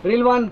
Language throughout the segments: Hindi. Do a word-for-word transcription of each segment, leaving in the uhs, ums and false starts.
Reel one.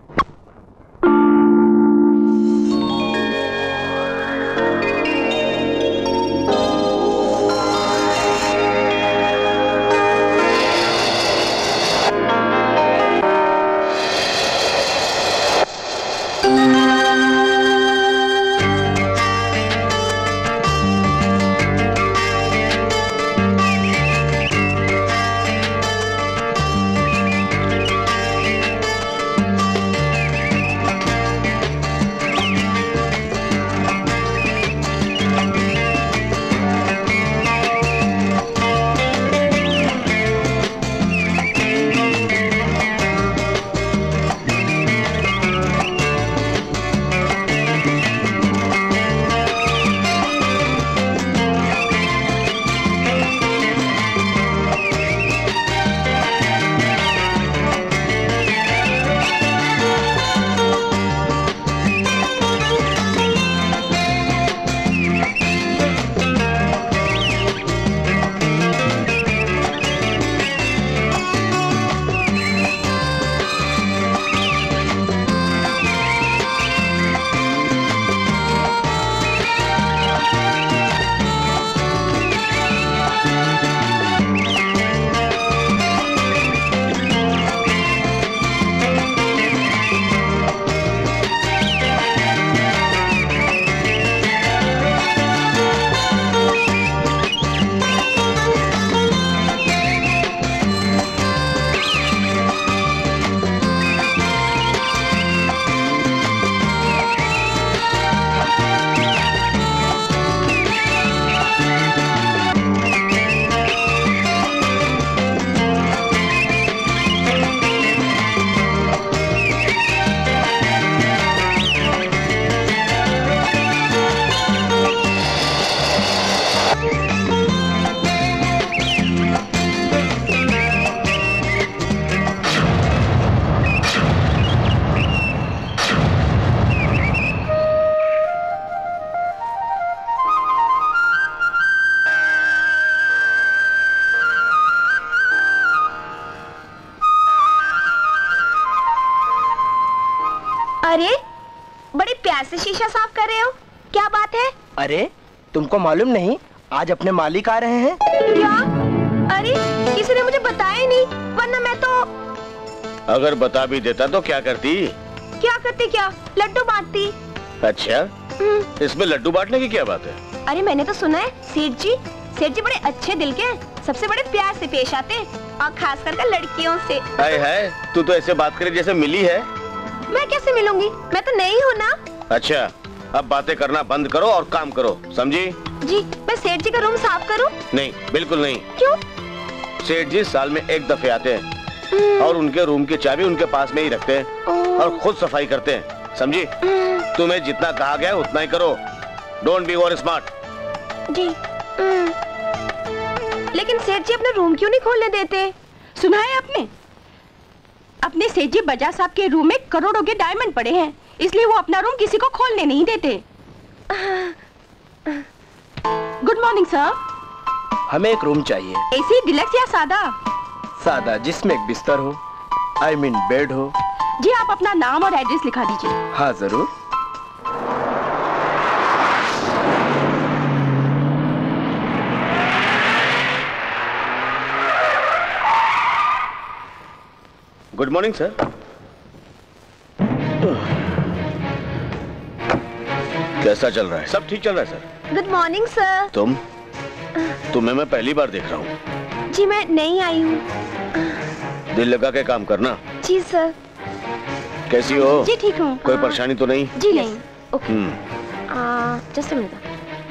अरे बड़े प्यार से शीशा साफ कर रहे हो, क्या बात है? अरे तुमको मालूम नहीं, आज अपने मालिक आ रहे हैं। क्या? अरे किसी ने मुझे बताया ही नहीं, वरना मैं तो। अगर बता भी देता तो क्या करती? क्या करती? क्या लड्डू बांटती। अच्छा, इसमें लड्डू बांटने की क्या बात है? अरे मैंने तो सुना है सेठ जी सेठ जी बड़े अच्छे दिल के, सबसे बड़े प्यार से पेश आते, और खास करके लड़कियों से। हाय हाय, तू तो ऐसे बात करे जैसे मिली है। मैं कैसे मिलूंगी, मैं तो नहीं हूँ ना। अच्छा, अब बातें करना बंद करो और काम करो, समझी? जी, मैं सेठ जी का रूम साफ करूँ? नहीं, बिल्कुल नहीं। क्यों? सेठ जी साल में एक दफे आते हैं और उनके रूम की चाबी उनके पास में ही रखते हैं और खुद सफाई करते हैं, समझी? तुम्हें जितना कहा गया उतना ही करो, डोंट बी ओवर स्मार्ट। जी। लेकिन सेठ जी अपना रूम क्यों नहीं खोलने देते? सुना है आपने? अपने सेठ जी बजाज साहब के रूम में करोड़ों के डायमंड पड़े हैं, इसलिए वो अपना रूम किसी को खोलने नहीं देते। Good morning sir. हमें एक रूम चाहिए। एसी, डिलक्स या सादा? सादा, जिसमें एक बिस्तर हो, आई मीन बेड हो। जी, आप अपना नाम और एड्रेस लिखा दीजिए। हाँ जरूर। Good morning sir. कैसा चल रहा है? सब ठीक चल रहा है सर। Good morning sir. तुम तुम्हें मैं पहली बार देख रहा हूँ। जी मैं नई आई हूँ। दिल लगा के काम करना। जी सर। कैसी हो? जी ठीक हूँ। कोई परेशानी तो नहीं? जी नहीं। ओके। Just a minute.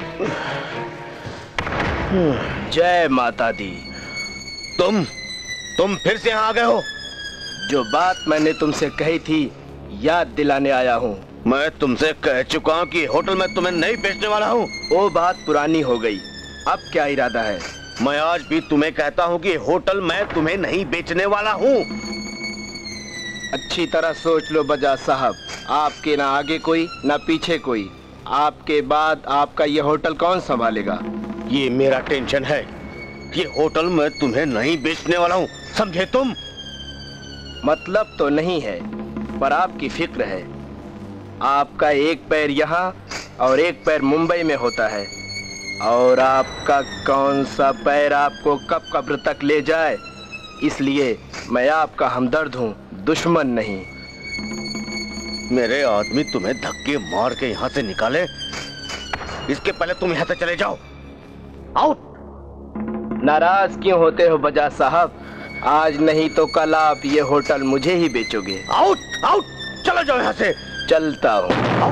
जय माता दी। तुम तुम फिर से यहाँ आ गए हो? जो बात मैंने तुमसे कही थी याद दिलाने आया हूँ। मैं तुमसे कह चुका हूँ कि होटल में तुम्हें नहीं बेचने वाला हूँ। वो बात पुरानी हो गई, अब क्या इरादा है? मैं आज भी तुम्हें कहता हूँ कि होटल में तुम्हें नहीं बेचने वाला हूँ। अच्छी तरह सोच लो बजाज साहब, आपके ना आगे कोई ना पीछे कोई, आपके बाद आपका ये होटल कौन संभालेगा? ये मेरा टेंशन है। ये होटल मैं तुम्हें नहीं बेचने वाला हूँ, समझे तुम? मतलब तो नहीं है, पर आपकी फिक्र है। आपका एक पैर यहाँ और एक पैर मुंबई में होता है, और आपका कौन सा पैर आपको कब कब्र तक ले जाए, इसलिए मैं आपका हमदर्द हूँ, दुश्मन नहीं। मेरे आदमी तुम्हें धक्के मार के यहाँ से निकाले, इसके पहले तुम यहाँ से चले जाओ। आउट। नाराज क्यों होते हो बजाज साहब? आज नहीं तो कल आप ये होटल मुझे ही बेचोगे। आउट आउट, चलो जाओ यहाँ से। चलता हूँ।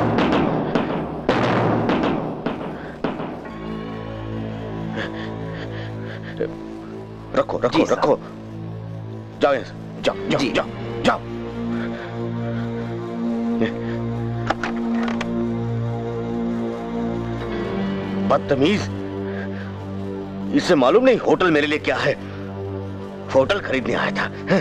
रखो रखो रखो, जाओ यहाँ से, जाओ जाओ जाओ जाओ। बदतमीज, इसे मालूम नहीं होटल मेरे लिए क्या है। होटल खरीदने आया था। है?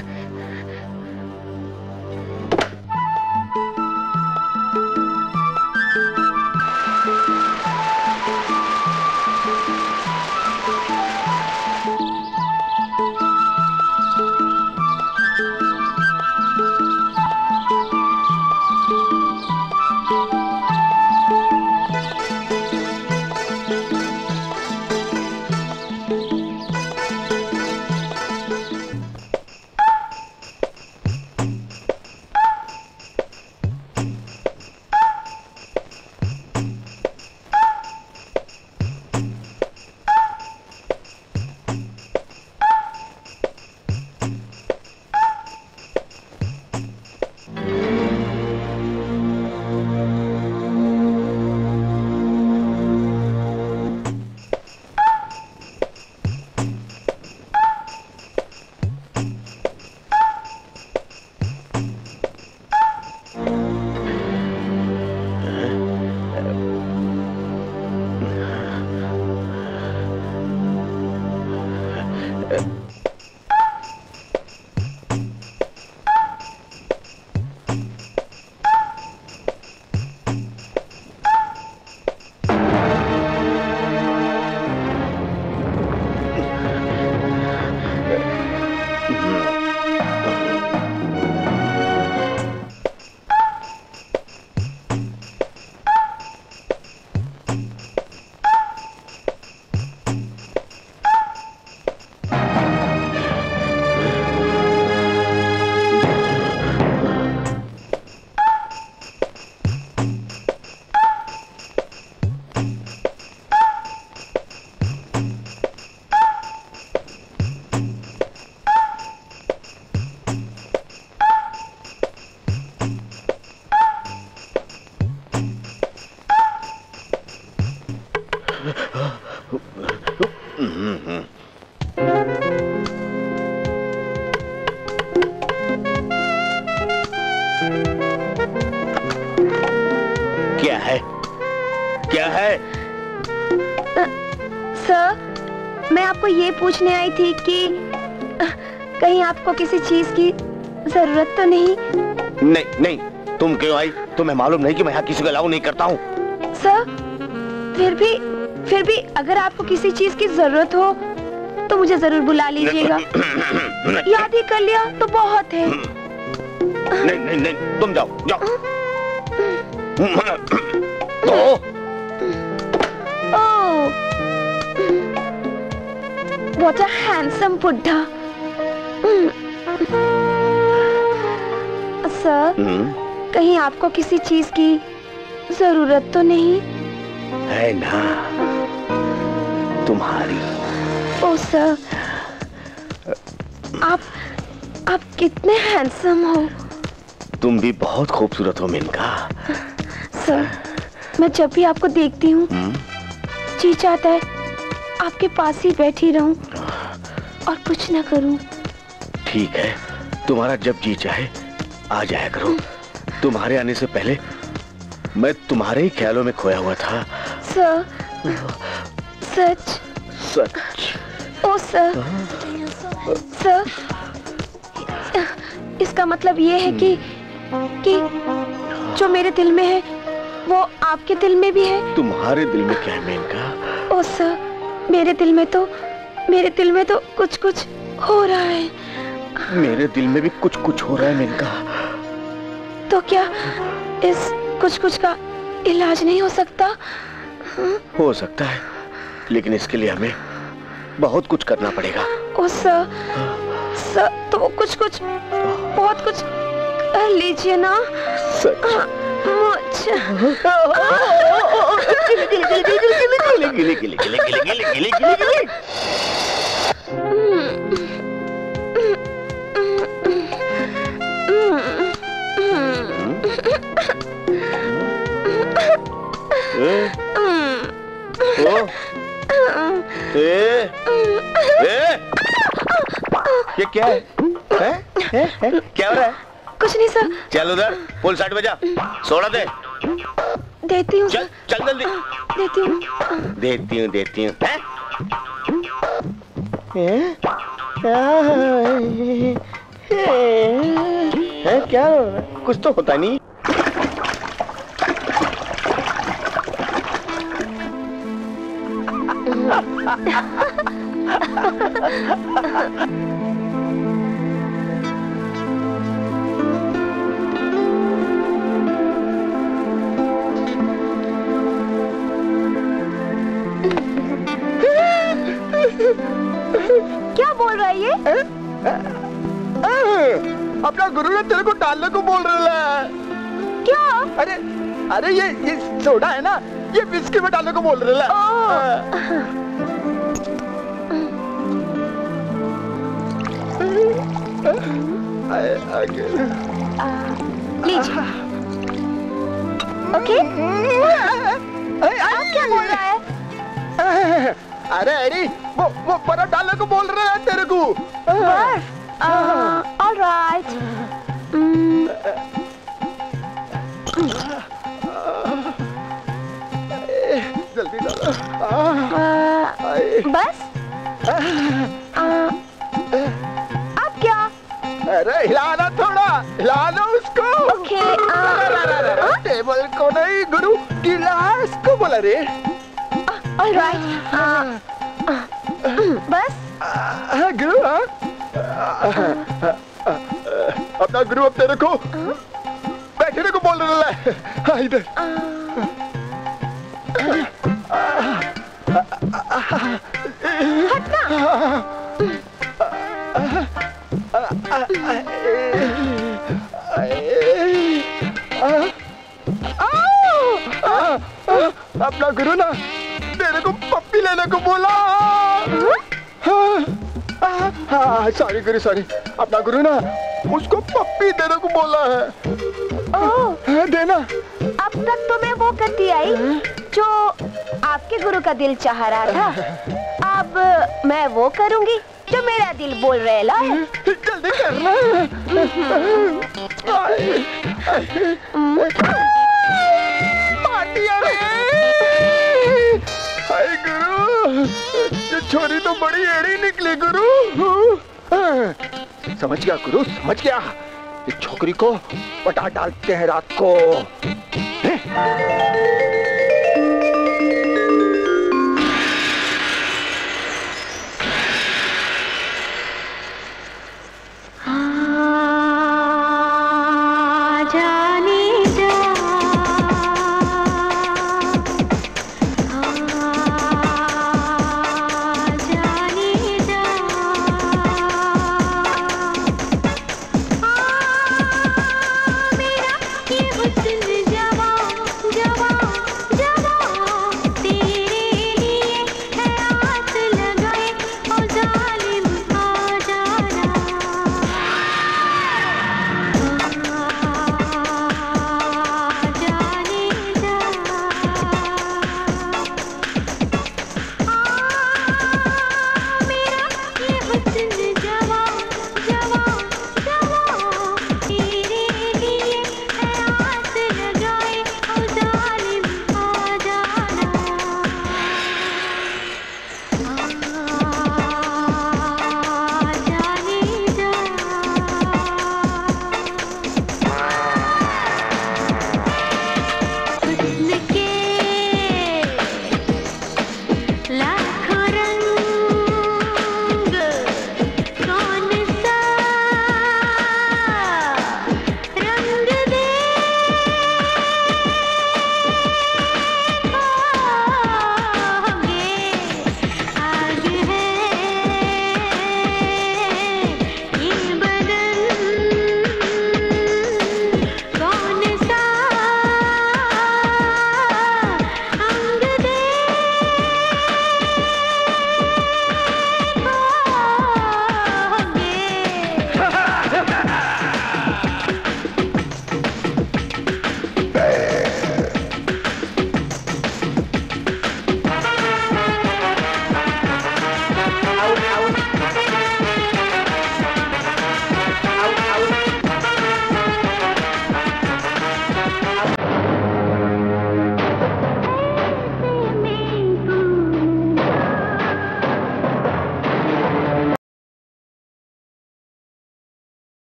क्या है, क्या है? आ, सर, मैं आपको ये पूछने आई थी कि आ, कहीं आपको किसी चीज की जरूरत तो नहीं? नहीं नहीं, तुम क्यों आई? तुम्हें मालूम नहीं कि मैं यहाँ किसी को अलाउ नहीं करता हूँ? सर, फिर भी फिर भी अगर आपको किसी चीज की जरूरत हो तो मुझे जरूर बुला लीजिएगा। याद ही कर लिया तो बहुत है। नहीं नहीं नहीं, तुम जाओ जाओ। तो ओह, what a handsome बुड्ढा। सर, कहीं आपको किसी चीज की जरूरत तो नहीं? है ना, तुम्हारी। ओ सर, आप आप कितने हैंडसम हो। तुम भी बहुत खूबसूरत हो मेनका। सर, मैं जब भी आपको देखती हूँ जी चाहता है आपके पास ही बैठी रहूं और कुछ ना करूं। ठीक है, तुम्हारा जब जी चाहे आ जाया करो। तुम्हारे आने से पहले मैं तुम्हारे ही ख्यालों में खोया हुआ था। सर, सच सच। ओ सर, सर, इसका मतलब ये है कि कि जो मेरे दिल में है वो आपके दिल में भी है। तुम्हारे दिल में क्या है मेनका? ओ सर, मेरे दिल में तो मेरे दिल में तो कुछ कुछ हो रहा है। मेरे दिल में भी कुछ कुछ हो रहा है मेनका। तो क्या इस कुछ कुछ का इलाज नहीं हो सकता? हो सकता है, लेकिन इसके लिए हमें बहुत कुछ करना पड़ेगा। ओ सर, सर तो वो कुछ कुछ बहुत कुछ कर लीजिए ना। सच? मुझे गिले गिले गिले गिले गिले गिले गिले गिले गिले। ओ, ए, ए, ये क्या है? है? है? है? क्या हो रहा है? कुछ नहीं सर। चल उधर, फुल साइड बजा, सोडा दे। देती हूँ। चल, चल जल्दी। देती हूँ। देती हूँ, देती हूँ। हैं? हैं? क्या हो रहा है? कुछ तो होता नहीं। क्या बोल रहा है ये? अपना गुरु ने तेरे को डालने को बोल रहा है। क्या? अरे अरे ये ये सोडा है ना, ये विस्की में डालने को बोल रहा है। लीजिए। ओके? अब क्या बोल रहा है? अरे अरे वो वो बर्फ डालने को बोल रहा है तेरे को। बर्फ? All right. जल्दी डालो। बस? अब क्या? अरे हिलाना थोड़ा, हिलाना उसको। ओके। टेबल को नहीं गुरु, गिलास को बोला रे। All right. बस? गुरु अपना गुरु अब तेरे को बैठने को बोल रहा है। हाँ इधर। अपना गुरु ना तेरे को पप्पी लेने को बोला। हाँ सॉरी गुरु सॉरी, अपना गुरु ना उसको पप्पी देने को बोला है। ओह देना। अब तक तो मैं वो करती आई जो आपके गुरु का दिल चाह रहा था। अब मैं वो करूंगी जो मेरा दिल बोल रहा है। जल्दी करना। पार्टी आ रही है। हाय गुरु, ये छोरी तो बड़ी एड़ी निकली गुरु। समझ गया गुरु, समझ गया। इस छोकरी को पटा डालते हैं रात को। जवान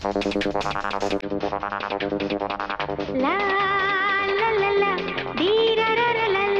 ला ला ला ला दी रा रा रा ला।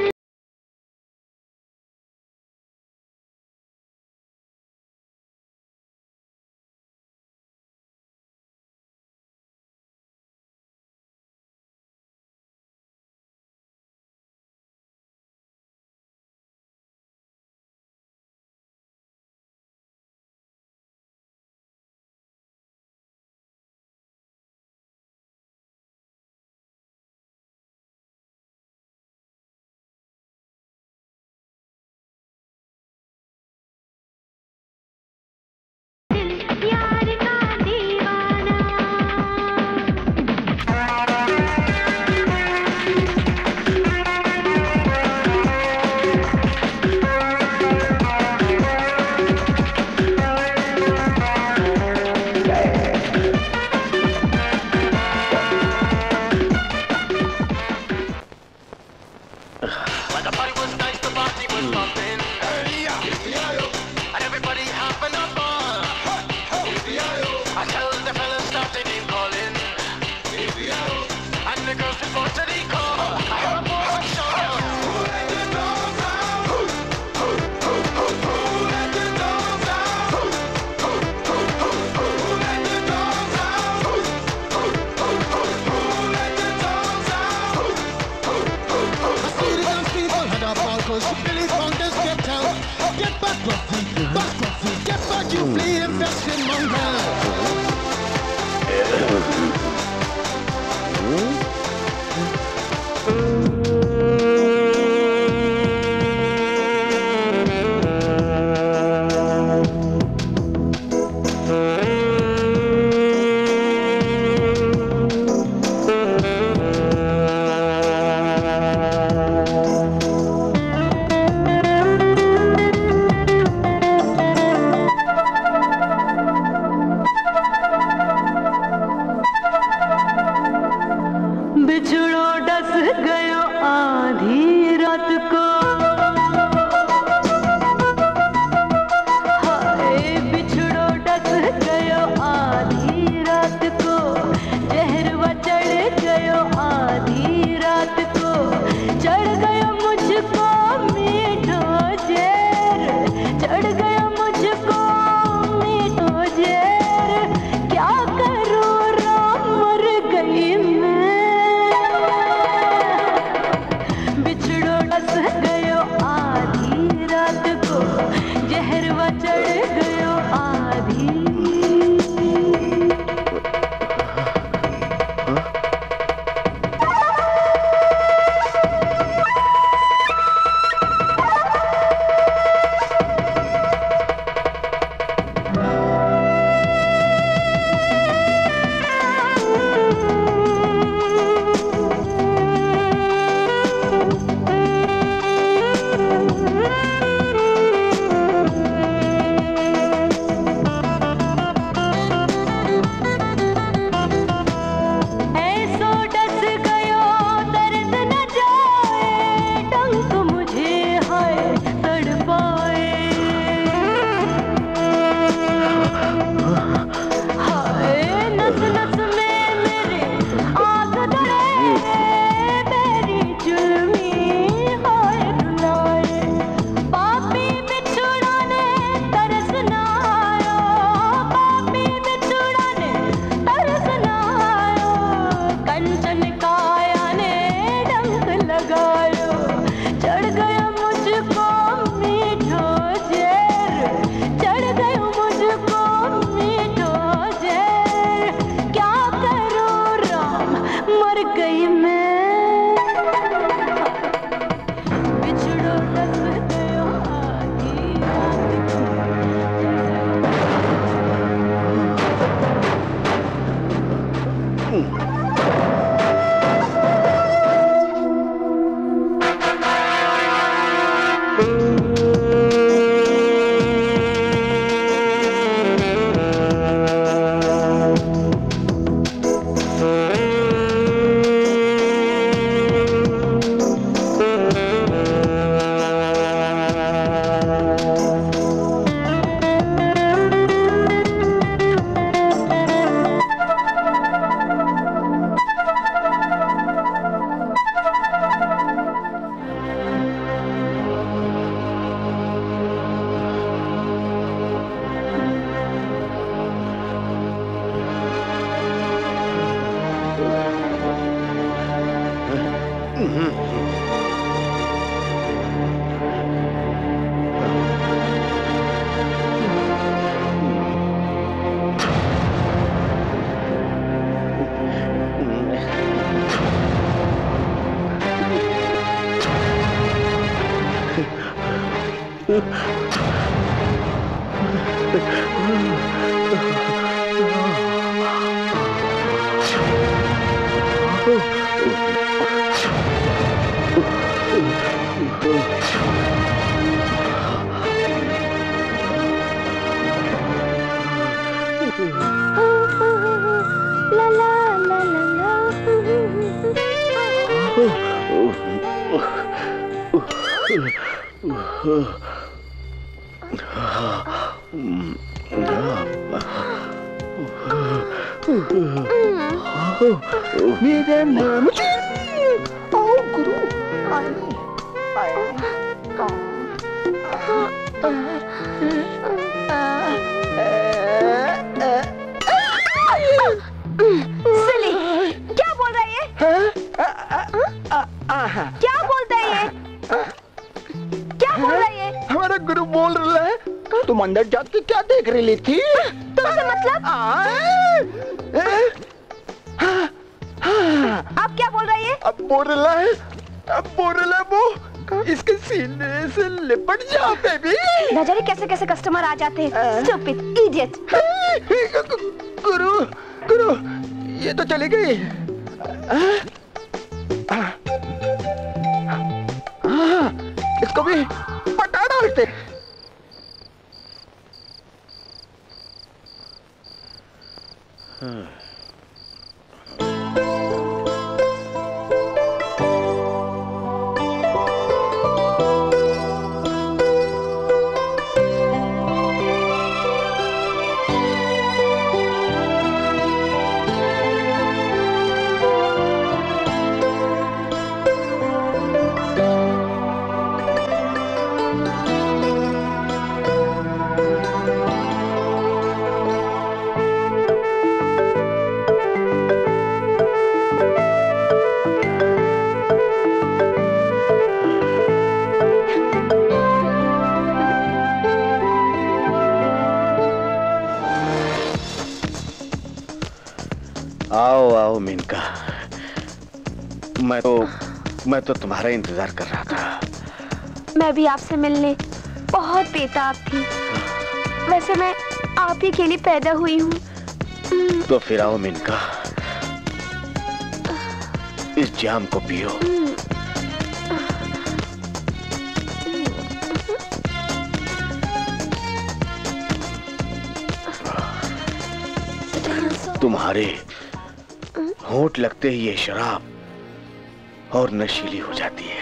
ला ला ला ला ला। मेरा नाम आओ गुरु आए आए सिली, क्या बोल रहा है ये? क्या बोलता है ये? क्या बोल रहा है ये? हमारा गुरु बोल रहा है तुम अंदर जाके क्या देख रही थी? तुमसे मतलब? आप क्या बोल रही है? अब बोल रहा है, अब बोल रहा है वो इसके सीने से लिपट जा बेबी। न जाने कैसे कैसे कस्टमर आ जाते हैं। Stupid idiot। गुरु गुरु ये तो चली गई। इसको भी पटा डालते। आओ आओ मेनका, मैं तो मैं तो तुम्हारा इंतजार कर रहा था। मैं भी आपसे मिलने बहुत बेताब थी। वैसे मैं आप ही के लिए पैदा हुई हूँ। तो फिर आओ मेनका, इस जाम को पियो। तुम्हारे होंठ लगते ही ये शराब और नशीली हो जाती है।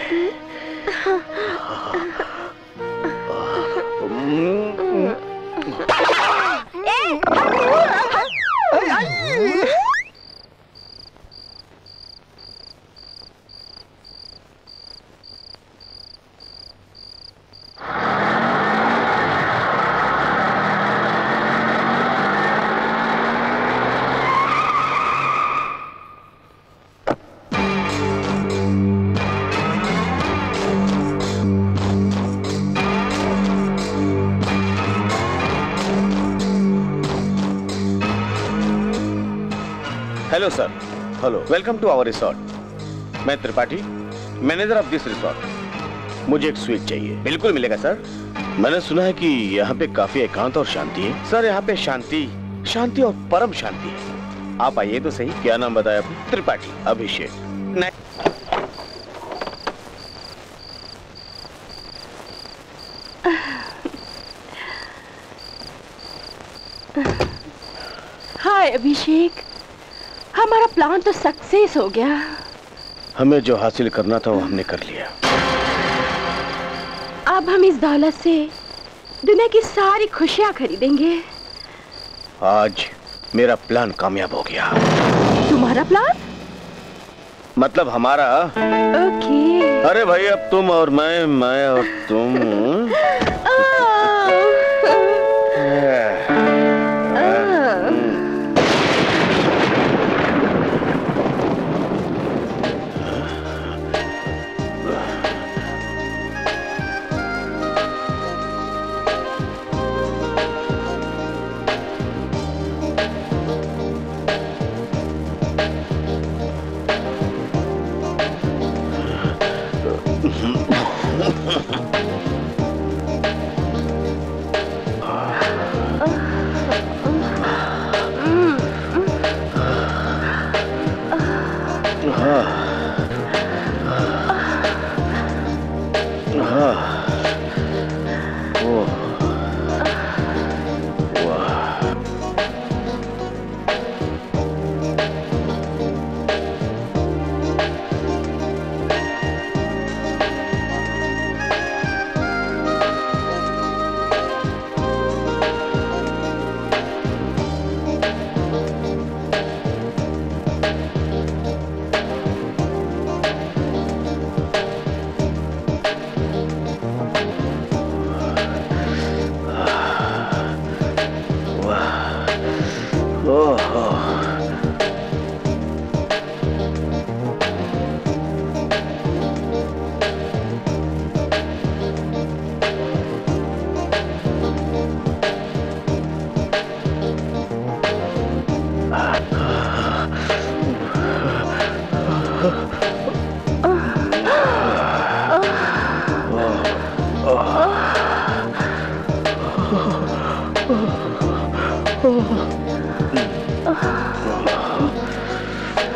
Hello sir, hello, welcome to our resort. मैं Tripathi, manager of this resort. मुझे एक स्वीट चाहिए। बिल्कुल मिलेगा सर। मैंने सुना है कि यहाँ पे काफी एकांत और शांति है। सर यहाँ पे शांति शांति और परम शांति है। आप आइए तो सही। क्या नाम बताया आपने? त्रिपाठी अभिषेक। हाय अभिषेक, हमारा प्लान तो सक्सेस हो गया। हमें जो हासिल करना था वो हमने कर लिया। अब हम इस दौलत से दुनिया की सारी खुशियां खरीदेंगे। आज मेरा प्लान कामयाब हो गया। तुम्हारा प्लान? मतलब हमारा। ओके। अरे भाई, अब तुम और मैं, मैं और तुम।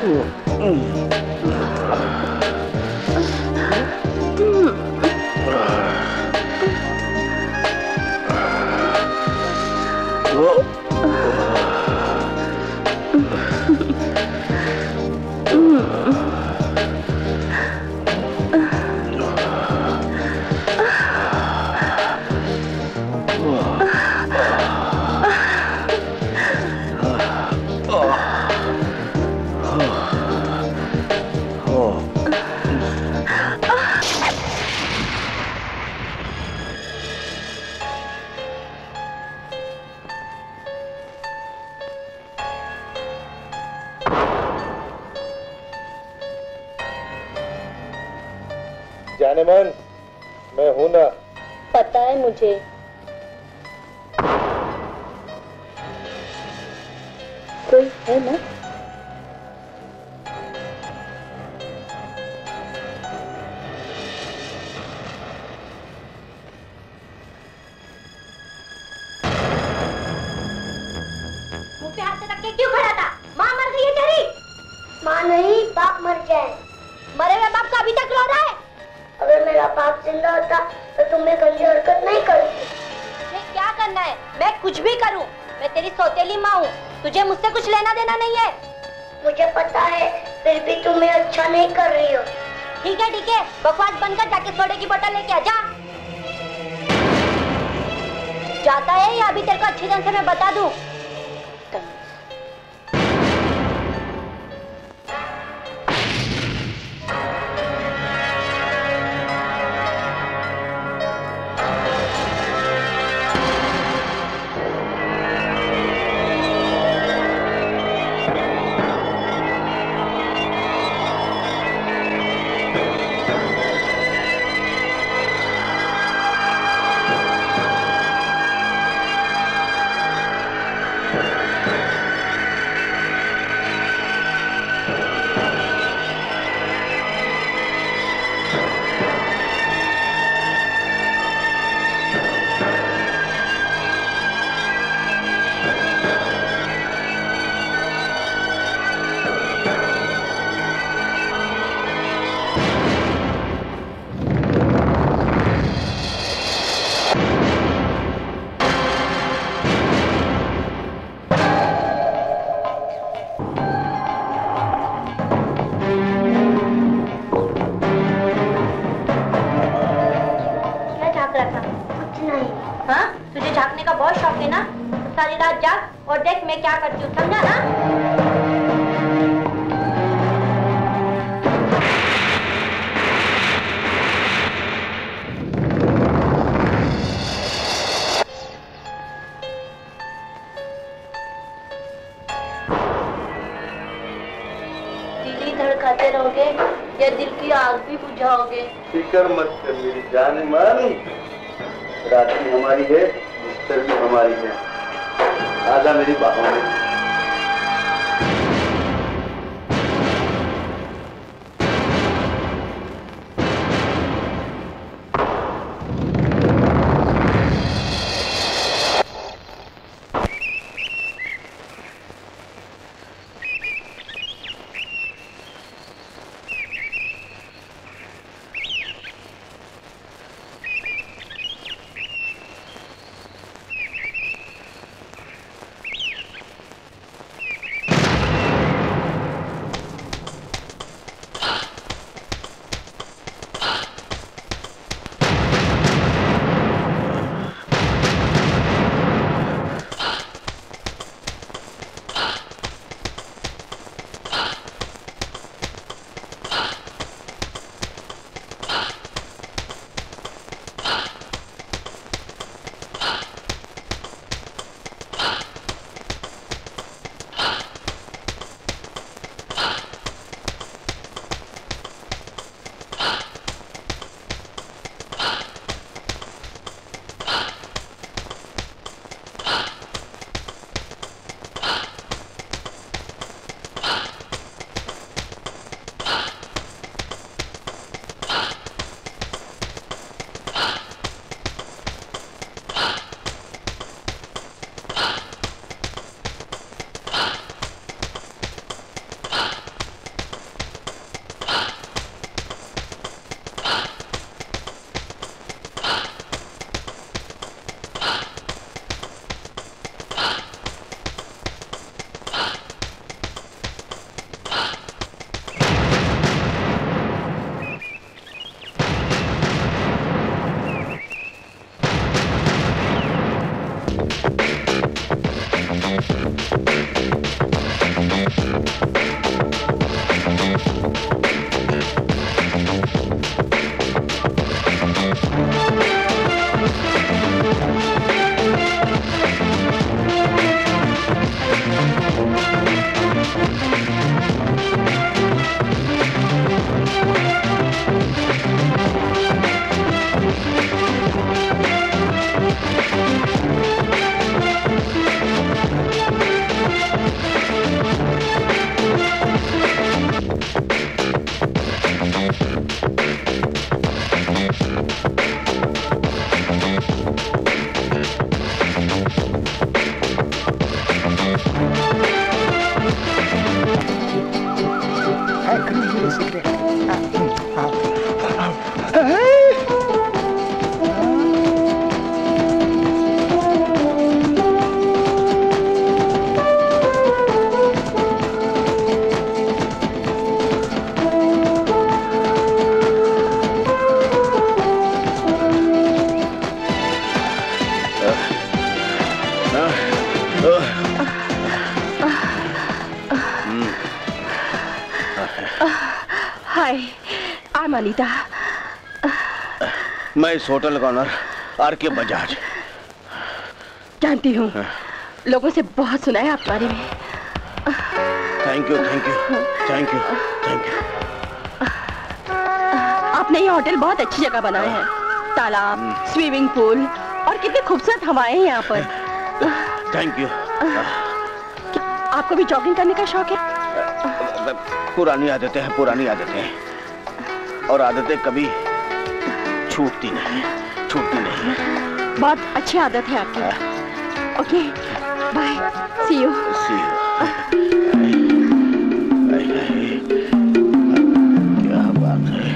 जाने मन, मैं हूं ना। पता है मुझे। कोई है ना? मुंह पे हाथ से रख के क्यों खड़ा था? माँ मर गई है तेरी? माँ नहीं, बाप मर गया है। मरे हुए बाप का अभी तक रो रहा है? अगर मेरा बाप जिंदा होता तो तुम्हें गंदी हरकत नहीं करती। मुझे क्या करना है? मैं कुछ भी करूं। मैं तेरी सौतेली माँ हूँ। तुझे मुझसे कुछ लेना देना नहीं है। मुझे पता है, फिर भी तुम्हें अच्छा नहीं कर रही हो। ठीक है ठीक है, बकवास बंद कर, जाके सोडे की बोतल लेके आ जा। जाता है या अभी तेरे को अच्छी तरह से मैं बता दूं? और देख मैं क्या करती हूँ, समझा ना? दिल ही धड़काते रहोगे या दिल की आग भी बुझाओगे? फिक्र मत कर मेरी जान मान, रात्रि हमारी है, बिस्तर भी हमारी है। आजा मेरी बाहों में। Hi, I am Anita. मैं इस होटल का ऑनर आर के बजाज। जानती हूँ, लोगों से बहुत सुना है आप बारे में। Thank you, thank you, thank you, thank you. आपने ये होटल बहुत अच्छी जगह बनाया है। तालाब, स्विमिंग पूल और कितनी खूबसूरत हवाएं हैं यहाँ पर। Thank you. आपको भी जॉगिंग करने का शौक है? पुरानी आदतें हैं, पुरानी आदतें हैं, और आदतें कभी छूटती नहीं, छूटती नहीं। बहुत अच्छी आदत है आपकी। Okay, bye, see you. See you. क्या बात है।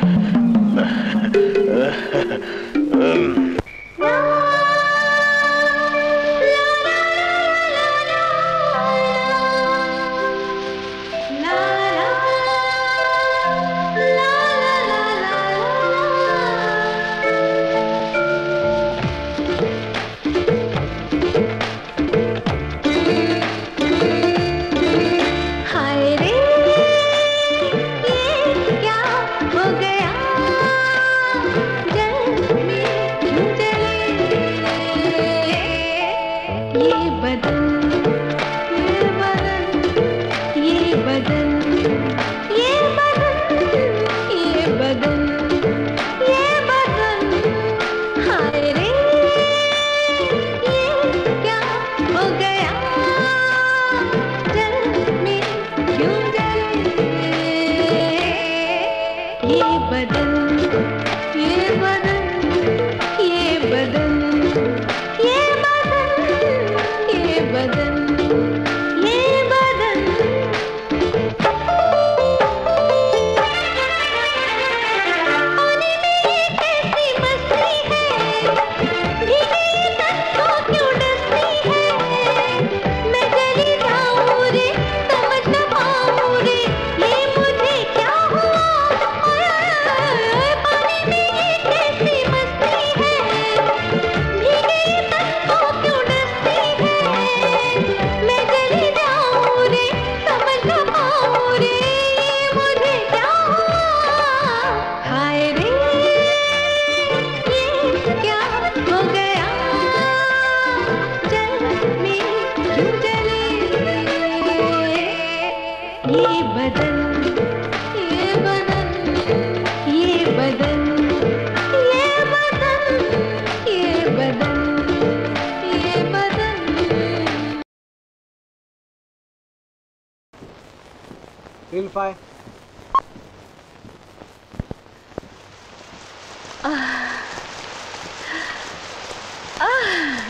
Five. Ah. Ah.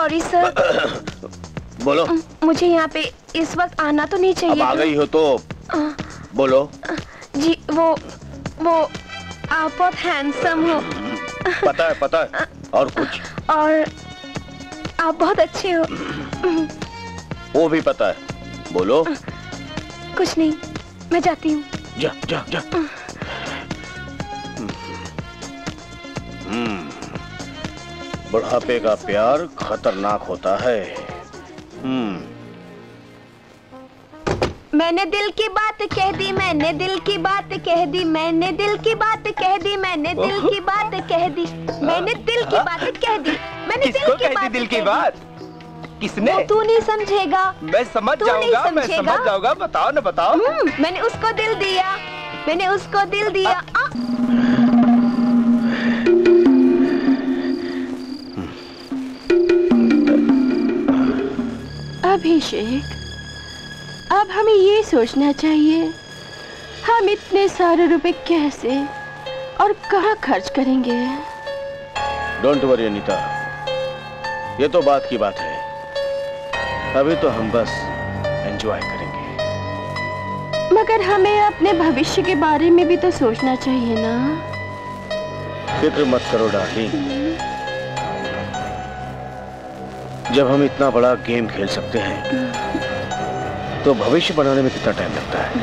Sorry sir. बोलो। मुझे यहाँ पे इस वक्त आना तो नहीं चाहिए। अब आ गई हो तो बोलो। जी वो वो आप बहुत हैंडसम हो। पता है पता है। और कुछ? और आप बहुत अच्छे हो। वो भी पता है। बोलो। कुछ नहीं, मैं जाती हूँ। जा जा जा। हम्म, बुढ़ापे का प्यार खतरनाक होता है। हम्म। मैंने दिल की बात कह दी, मैंने दिल की बात कह दी, मैंने दिल की बात कह दी, मैंने दिल की बात कह दी, मैंने दिल की बात कह दी, मैंने दिल की बात दिल की बात किसने? तू नहीं समझेगा। मैं समझ जाऊंगा, मैं समझ जाऊंगा। बताओ ना बताओ। मैंने उसको दिल दिया, मैंने उसको दिल दिया। अभिषेक, अब हमें ये सोचना चाहिए हम इतने सारे रुपए कैसे और कहाँ खर्च करेंगे। डोंट वरी अनीता, ये तो बात की बात है। अभी तो हम बस एंजॉय करेंगे। मगर हमें अपने भविष्य के बारे में भी तो सोचना चाहिए ना। फिक्र मत करो डार्लिंग, जब हम इतना बड़ा गेम खेल सकते हैं तो भविष्य बनाने में कितना टाइम लगता है।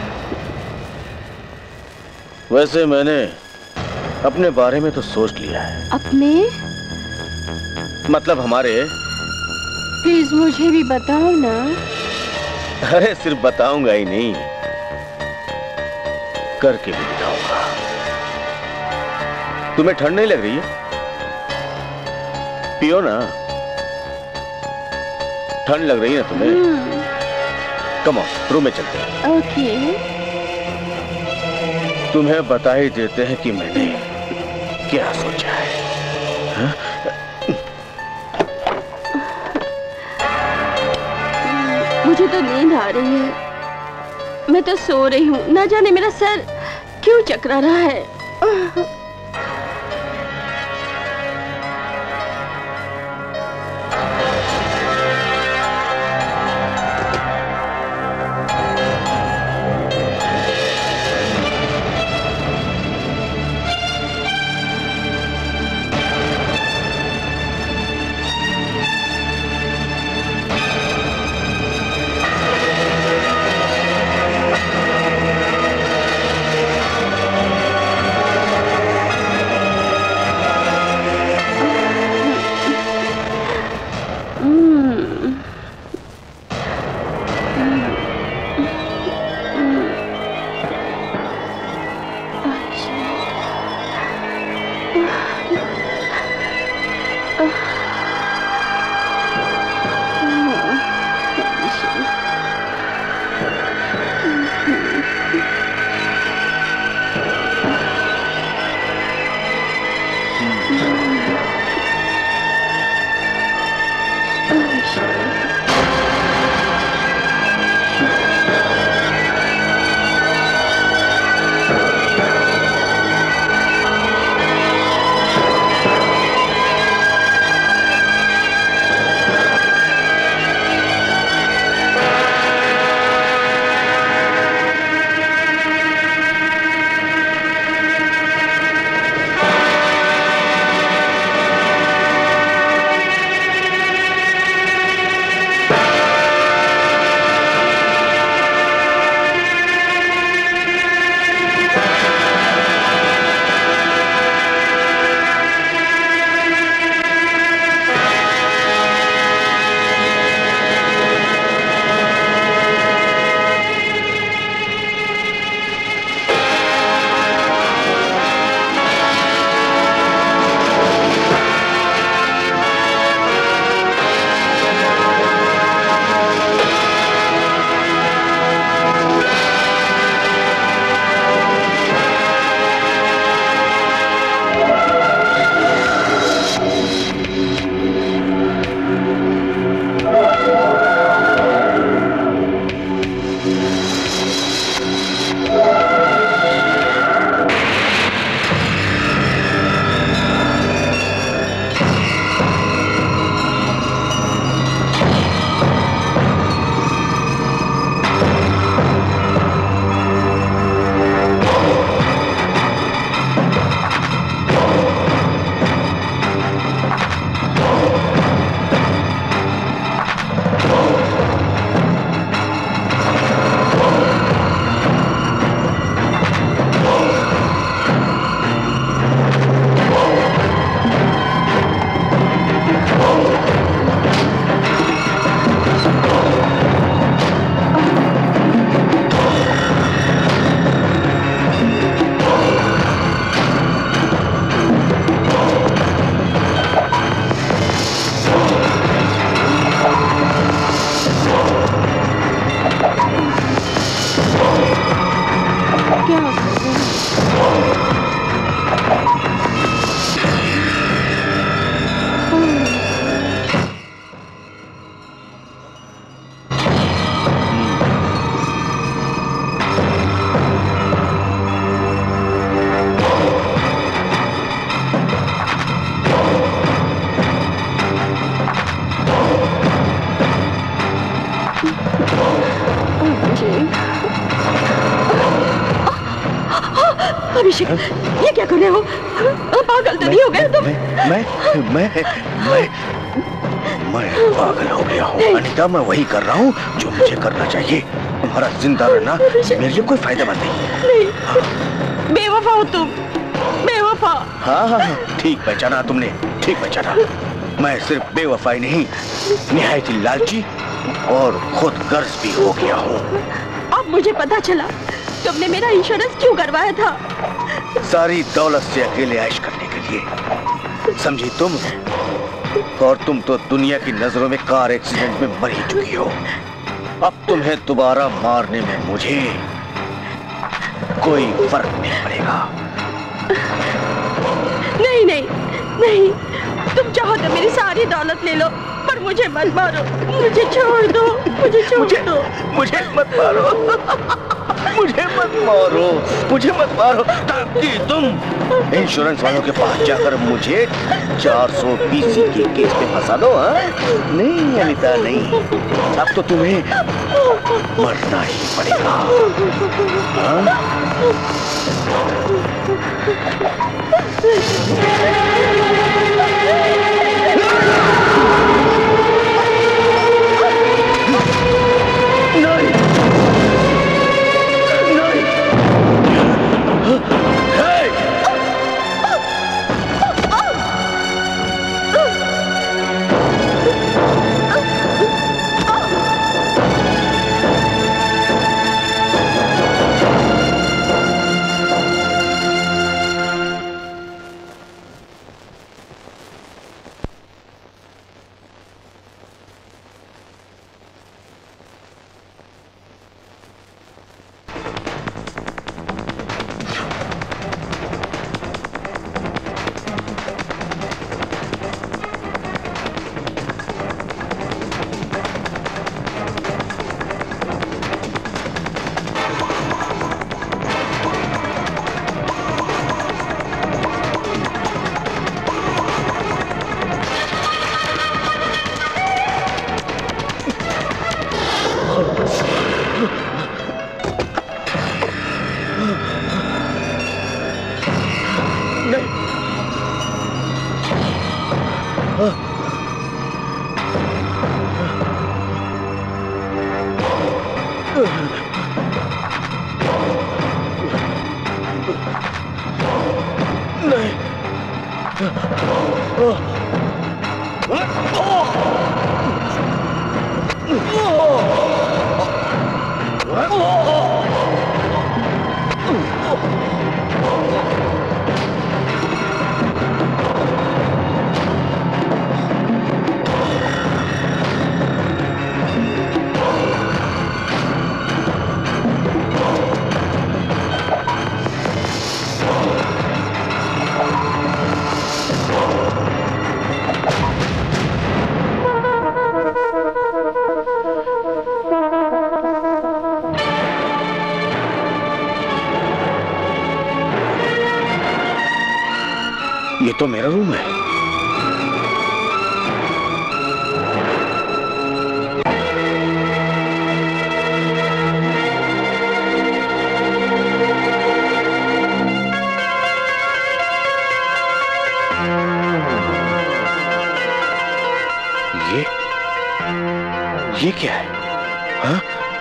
वैसे मैंने अपने बारे में तो सोच लिया है। अपने मतलब हमारे। प्लीज मुझे भी बताओ ना। अरे सिर्फ बताऊंगा ही नहीं, करके भी दिखाऊंगा। तुम्हें ठंड नहीं लग रही है? पियो ना। ठंड लग रही है ना तुम्हें? कम ऑन, रूम में चलते हैं। ओके। तुम्हें बता ही देते हैं कि मैंने क्या सोचा है। हा? मुझे तो नींद आ रही है, मैं तो सो रही हूँ। ना जाने मेरा सर क्यों चकरा रहा है। आशिक, ये क्या कर रहे हो? पागल तो नहीं हो गए तुम? मैं मैं मैं मैं मैं पागल हो गया हूँ अनीता। मैं वही कर रहा हूँ जो मुझे करना चाहिए। तुम्हारा जिंदा रहना मेरे लिए कोई फायदेमंद नहीं। नहीं, हाँ। बेवफा हो तुम, बेवफा। हाँ हाँ हाँ, ठीक पहचाना तुमने, ठीक पहचाना। मैं सिर्फ बेवफाई नहीं, निहायत ही लालची और खुद गर्ज भी हो गया हूँ। अब मुझे पता चला तुमने मेरा इंश्योरेंस क्यों करवाया था। सारी दौलत से अकेले ऐश करने के लिए, समझी तुम? और तुम तो दुनिया की नजरों में कार एक्सीडेंट में मर ही चुकी हो। अब तुम्हें दोबारा मारने में मुझे कोई फर्क नहीं पड़ेगा। नहीं नहीं नहीं, तुम चाहो तो मेरी सारी दौलत ले लो, पर मुझे मत मारो। मुझे छोड़ दो, मुझे छोड़ मुझे, दो। मुझे मत मारो, मुझे मत मारो, मुझे मत मारो, ताकि तुम इंश्योरेंस वालों के पास जाकर मुझे चार सौ बीसी के केस पे फंसा दो। हाँ? नहीं अनीता नहीं, अब तो तुम्हें मरना ही पड़ेगा। हाँ? ये तो मेरा रूम है। ये ये क्या है? हाँ?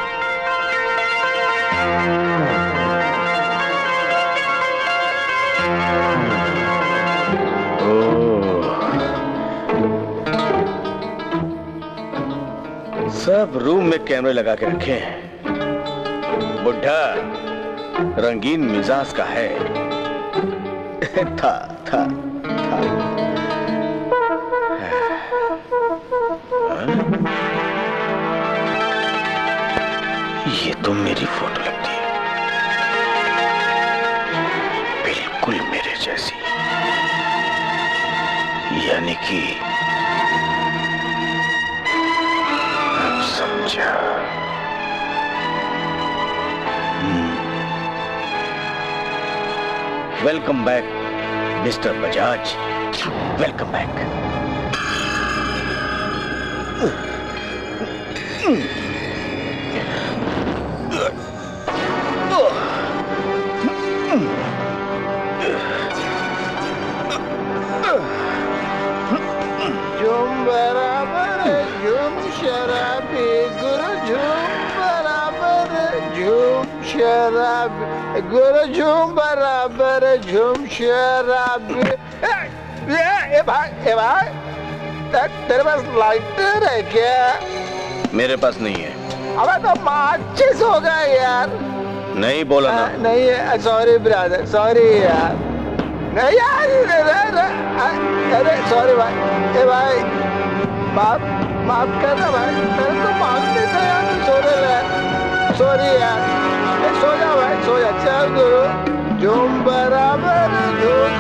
सब रूम में कैमरे लगा के रखे हैं। बुढ़ा रंगीन मिजाज का है। था था था ये तो मेरी फोटो लगती है, बिल्कुल मेरे जैसी। यानी कि अब समझा। Welcome back mister Bajaj, welcome back. गुरु झूम बराबर झूम शराबी। ए भाई, ए भाई, तेरे पास लाइटर है क्या? मेरे पास नहीं है। अबे तो माचिस होगा यार। नहीं बोला ना। नहीं है, सॉरी ब्रदर, सॉरी यार। नहीं यार, अरे सॉरी भाई। ए भाई, माफ माफ करना भाई, मैंने तो माफ नहीं था यार, सोने लगा। सॉरी यार, सो जा भाई, सो जा। चल गुरु झूम बराबर झूम।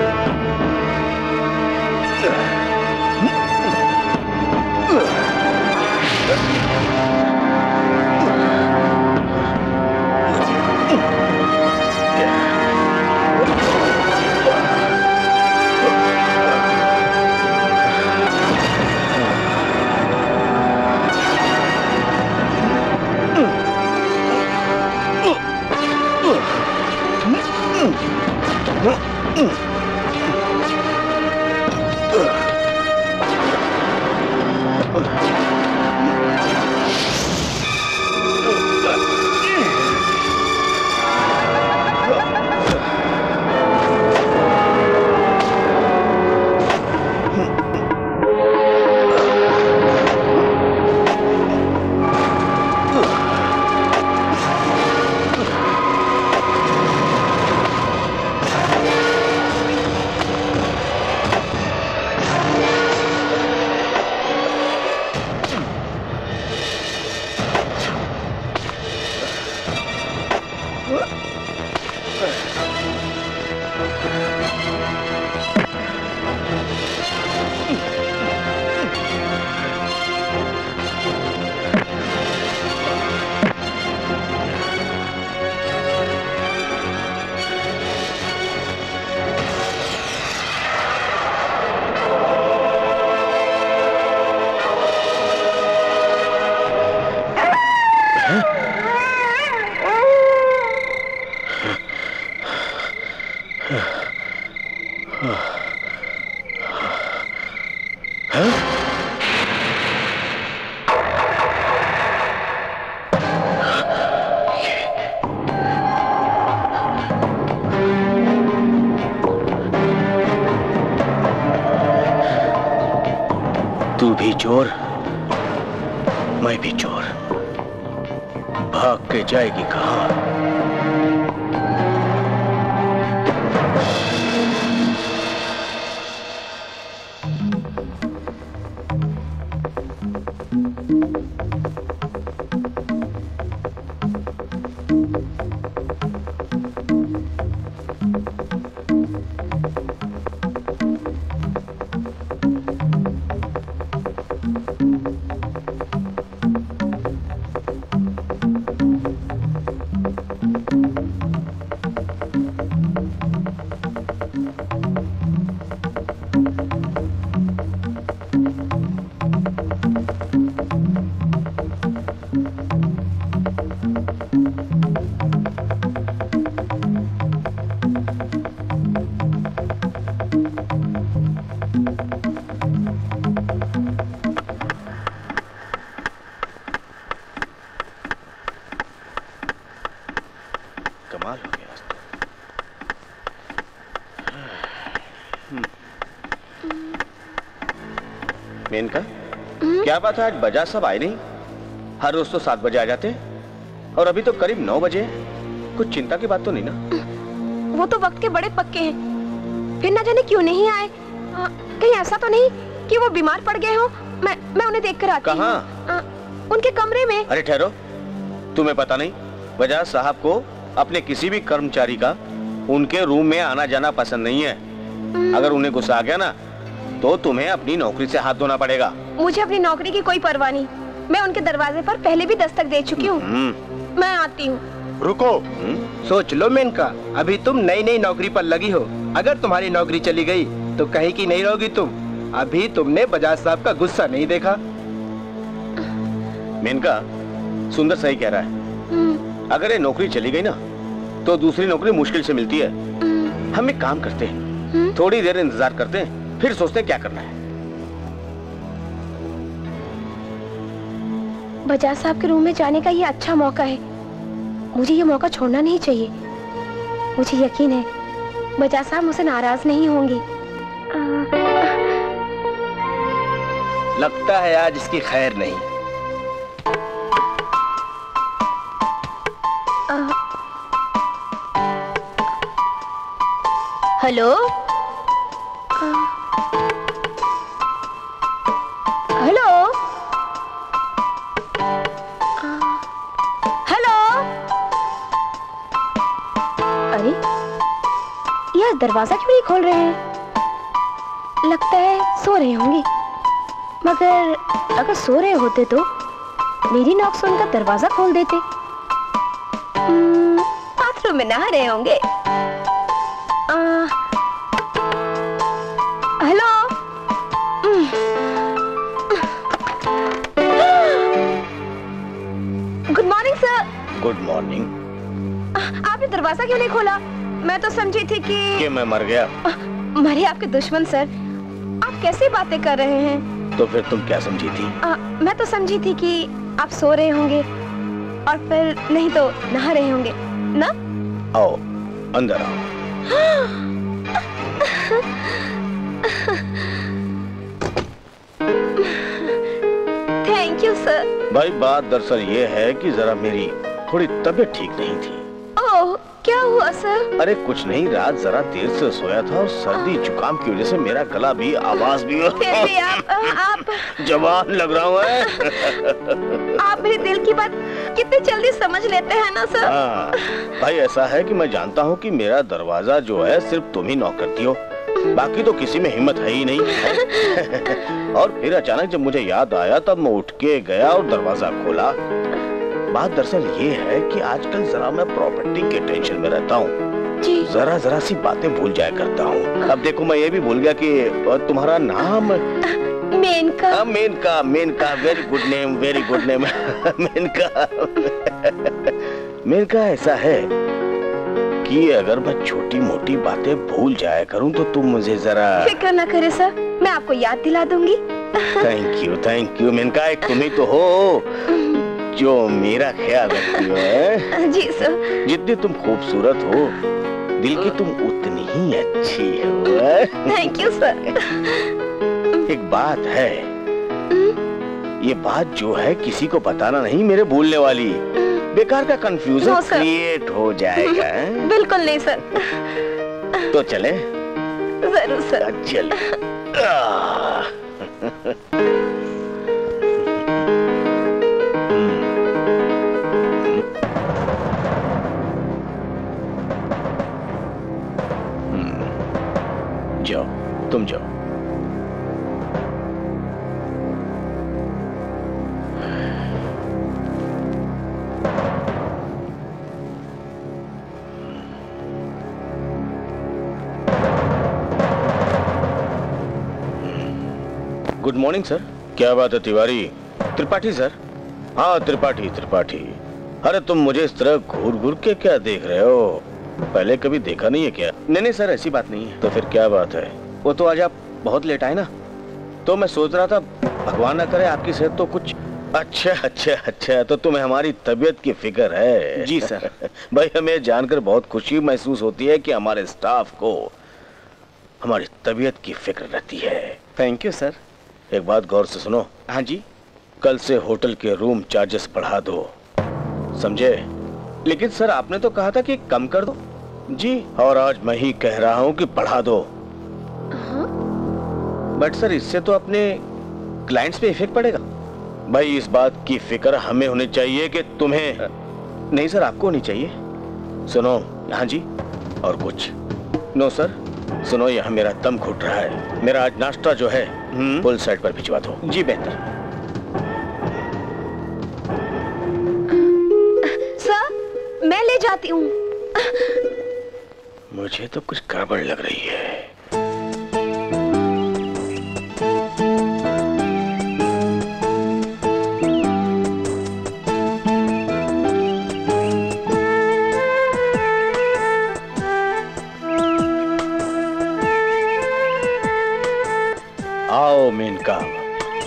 चोर, मैं भी चोर। भाग के जाएगी कहां? मेनका, क्या बात है आज बजाज साहब आए नहीं? हर रोज तो सात बजे आ जाते और अभी तो करीब नौ बजे। कुछ चिंता की बात तो नहीं ना? वो तो वक्त के बड़े पक्के हैं, फिर ना जाने क्यों नहीं आए। आ, कहीं ऐसा तो नहीं कि वो बीमार पड़ गए हो? मैं मैं उन्हें देखकर आती हूँ। कहाँ? उनके कमरे में। अरे ठहरो, तुम्हें पता नहीं बजाज साहब को अपने किसी भी कर्मचारी का उनके रूम में आना जाना पसंद नहीं है। अगर उन्हें गुस्सा आ गया ना तो तुम्हें अपनी नौकरी से हाथ धोना पड़ेगा। मुझे अपनी नौकरी की कोई परवाह नहीं, मैं उनके दरवाजे पर पहले भी दस्तक दे चुकी हूँ। मैं आती हूँ। रुको, सोच लो मेनका, अभी तुम नई नई नौकरी पर लगी हो। अगर तुम्हारी नौकरी चली गई तो कहीं की नहीं रहोगी तुम। अभी तुमने बजाज साहब का गुस्सा नहीं देखा। मेनका, सुंदर सही कह रहा है। अगर ये नौकरी चली गई ना तो दूसरी नौकरी मुश्किल से मिलती है। हम एक काम करते हैं, थोड़ी देर इंतजार करते हैं, फिर सोचते हैं क्या करना है। बजाज साहब के रूम में जाने का ये अच्छा मौका है, मुझे ये मौका छोड़ना नहीं चाहिए। मुझे यकीन है बजाज साहब मुझसे नाराज नहीं होंगे। लगता है आज इसकी खैर नहीं। Hello hello hello. अरे यार दरवाजा क्यों नहीं खोल रहे हैं? लगता है सो रहे होंगे। मगर अगर सो रहे होते तो मेरी नॉक सुनकर दरवाजा खोल देते। बाथरूम में नहा रहे होंगे। Hello. Good morning sir. Good morning. आपने दरवाजा क्यों नहीं खोला? मैं तो समझी थी कि कि मैं मर गया। मरे आपके दुश्मन सर। आप कैसी बातें कर रहे हैं? तो फिर तुम क्या समझी थी? आ, मैं तो समझी थी कि आप सो रहे होंगे और फिर नहीं तो नहा रहे होंगे ना? आओ अंदर आओ। Thank you sir. भाई बात दरअसल ये है कि जरा मेरी थोड़ी तबीयत ठीक नहीं थी। ओह क्या हुआ सर? अरे कुछ नहीं, रात जरा देर से सोया था और सर्दी जुकाम की वजह से मेरा गला भी आवाज भी फिर भी आप आप जवान लग रहा हूँ। आप मेरे दिल की बात कितनी जल्दी समझ लेते हैं ना सर? हाँ भाई ऐसा है कि मैं जानता हूँ कि मेरा दरवाजा जो है सिर्फ तुम ही नॉक करती हो, बाकी तो किसी में हिम्मत है ही नहीं। और फिर अचानक जब मुझे याद आया तब मैं उठ के गया और दरवाजा खोला। बात दरअसल ये है कि आजकल जरा मैं प्रॉपर्टी के टेंशन में रहता हूँ। जरा जरा सी बातें भूल जाया करता हूँ। अब देखो मैं ये भी भूल गया कि तुम्हारा नाम Menka. Menka Menka very good name, very good name. Menka Menka ऐसा है कि अगर मैं छोटी मोटी बातें भूल जाया करूं तो तुम मुझे जरा फिक्र न करे सर, मैं आपको याद दिला दूंगी। Thank you thank you Menka, एक तुम ही तो हो जो मेरा ख्याल रखती हो। जी सर। जितनी तुम खूबसूरत हो दिल की तुम उतनी ही अच्छी हो। Thank you sir. एक बात है, ये बात जो है किसी को बताना नहीं, मेरे भूलने वाली। बेकार का कंफ्यूजन क्रिएट हो जाएगा। बिल्कुल नहीं सर। तो चले? जरूर सर। चले। जाओ तुम जाओ। Good morning sir. क्या बात है तिवारी? त्रिपाठी सर। हाँ त्रिपाठी त्रिपाठी। अरे तुम मुझे इस तरह घूर घूर के क्या देख रहे हो? पहले कभी देखा नहीं है क्या? नहीं नहीं सर ऐसी बात नहीं है। तो फिर क्या बात है? वो तो आज आप बहुत लेट आए ना, तो मैं सोच रहा था भगवान ना करे आपकी सेहत तो कुछ। अच्छा अच्छा अच्छा, तो तुम्हें हमारी तबीयत की फिक्र है? जी सर। भाई हमें जानकर बहुत खुशी महसूस होती है कि हमारे स्टाफ को हमारी तबीयत की फिक्र रहती है। Thank you sir. एक बात गौर से सुनो। हाँ जी। कल से होटल के रूम चार्जेस बढ़ा दो, समझे? लेकिन सर आपने तो कहा था कि कम कर दो। जी, और आज मैं ही कह रहा हूँ कि बढ़ा दो। बट सर इससे तो अपने क्लाइंट्स पे इफेक्ट पड़ेगा। भाई इस बात की फिक्र हमें होनी चाहिए कि तुम्हें नहीं सर आपको होनी चाहिए। सुनो। हाँ जी। और कुछ? No sir. सुनो यहाँ मेरा दम घुट रहा है, मेरा आज नाश्ता जो है फुल साइड पर भिजवा दो। जी बेहतर। सर मैं ले जाती हूँ। मुझे तो कुछ गड़बड़ लग रही है। आओ मेनका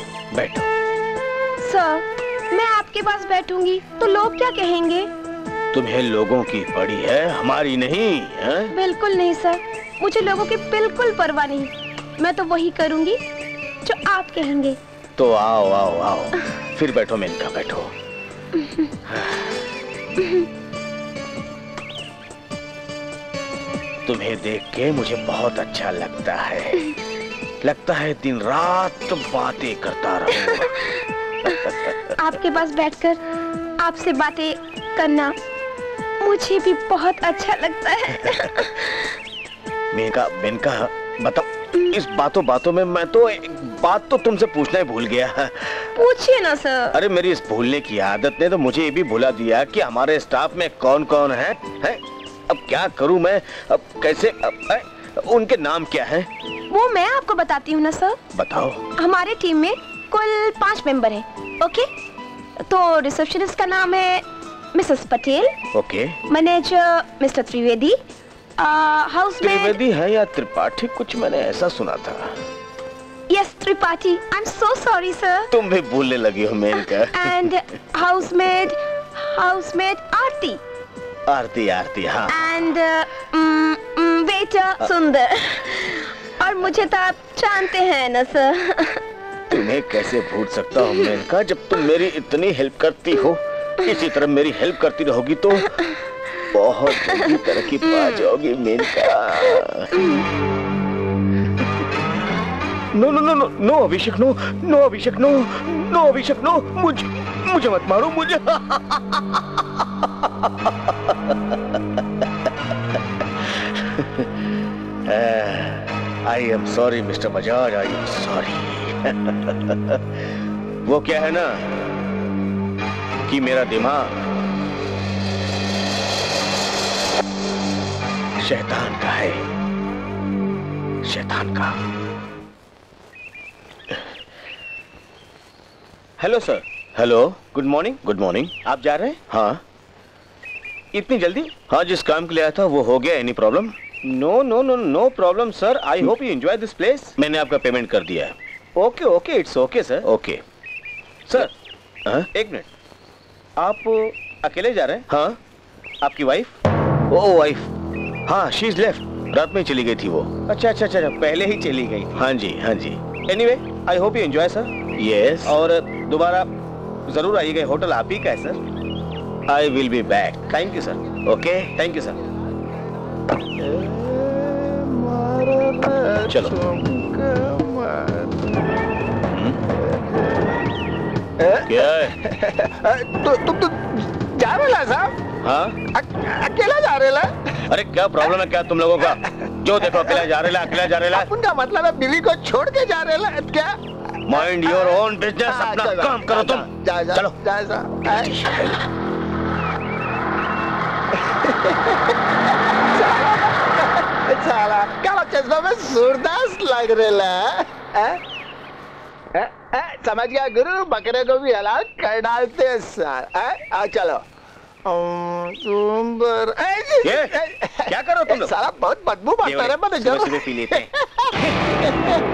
बैठो। सर मैं आपके पास बैठूंगी तो लोग क्या कहेंगे? तुम्हें लोगों की पड़ी है, हमारी नहीं है? बिल्कुल नहीं सर, मुझे लोगों की बिल्कुल परवाह नहीं। मैं तो वही करूंगी जो आप कहेंगे। तो आओ आओ आओ, फिर बैठो मेनका, बैठो। तुम्हें देख के मुझे बहुत अच्छा लगता है। लगता है दिन रात तो बातें करता रहूं। आपके पास बैठकर आपसे बातें करना मुझे भी बहुत अच्छा लगता है। मेनका, मेनका बताओ, इस बातों बातों में मैं तो एक बात तो तुमसे पूछना ही भूल गया। पूछिए ना सर। अरे मेरी इस भूलने की आदत ने तो मुझे ये भी भुला दिया कि हमारे स्टाफ में कौन कौन है, है? अब क्या करूं मैं, अब कैसे, अब, है? उनके नाम क्या हैं? वो मैं आपको बताती हूँ ना सर। बताओ। हमारे टीम में कुल पांच मेंबर हैं। ओके, तो रिसेप्शनिस्ट का नाम है Mrs Patel. Okay. Manager mister Trivedi. Housemate Trivedi है या त्रिपाठी, कुछ मैंने ऐसा सुना था। Yes, Tripathi. I am so sorry sir. तुम भी भूलने लगी हो Menka. And housemate housemate Aarti. Aarti, Aarti, हाँ। एंड वेटर सुंदर। और मुझे तो आप जानते हैं ना सर। तुम्हें कैसे भूल सकता हूँ मेनका, जब तुम मेरी इतनी हेल्प करती हो। इसी तरह मेरी हेल्प करती रहोगी तो बहुत जल्दी तरक्की पा जाओगी Menka. No no no no no Abhishek, no no Abhishek, no no Abhishek, no मुझे मुझे मत मारो, मुझे। I am sorry mister Bajaj, I am sorry. वो क्या है ना कि मेरा दिमाग शैतान का है, शैतान का। Hello sir. Hello, good morning. Good morning. आप जा रहे हैं? हाँ। इतनी जल्दी? हाँ, जिस काम के लिए आया था वो हो गया। Any problem? No no no no problem sir, I hope you enjoy this place. मैंने आपका पेमेंट कर दिया है। Okay okay, it's okay sir. Okay sir. हाँ? एक मिनट, आप अकेले जा रहे हैं? हाँ। आपकी वाइफ? ओ वाइफ, हाँ, शी इज लेफ्ट। रात में चली गई थी वो। अच्छा अच्छा अच्छा, पहले ही चली गई। हाँ जी, हाँ जी। Anyway, I hope you enjoy sir. Yes. और दोबारा जरूर आइएगा, होटल आप ही का है sir. I will be back. Thank you sir. Okay, thank you sir. चलो। क्या है? तुम तो जा रहे ला साहब? हाँ, अकेला जा रहे ला? अरे क्या प्रॉब्लम है क्या तुम लोगों का? जो देखो अकेला जा रहे ला, अकेला जा रहे ला। उनका मतलब है बीवी को छोड़ के जा रहे ला क्या? माइंड योर ओन बिजनेस, अपना काम करो तुम। जा, जा, चलो। जा, जा, साला क्या चश्मा में सूरदास लग रहे ला। समझ गया गुरु, बकरे को भी हलाल कर डालते हैं सर। आ चलो। सुंदर। ये क्या करो तुम लोग? साला बहुत बदबू मारता है। मैंने जरूर पी लेते हैं।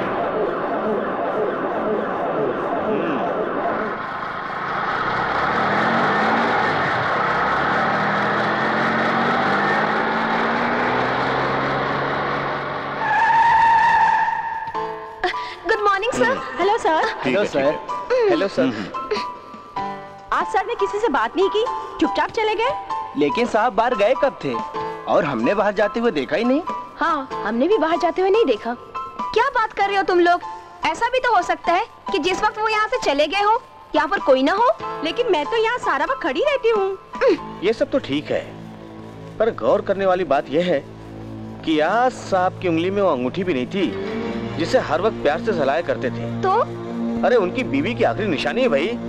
Hello sir. Hello sir. Hello sir. आज सर ने किसी से बात नहीं की, चुपचाप चले गए। लेकिन साहब बाहर गए कब थे? और हमने बाहर जाते हुए देखा ही नहीं। हाँ, हमने भी बाहर जाते हुए नहीं देखा। क्या बात कर रहे हो तुम लोग? ऐसा भी तो हो सकता है कि जिस वक्त वो यहाँ से चले गए हो यहाँ पर कोई ना हो। लेकिन मैं तो यहाँ सारा वक्त खड़ी रहती हूँ। ये सब तो ठीक है, पर गौर करने वाली बात यह है कि आज साहब की उंगली में वो अंगूठी भी नहीं थी जिसे हर वक्त प्यार से सलाया करते थे। तो? अरे उनकी बीवी की आखिरी निशानी है भाई।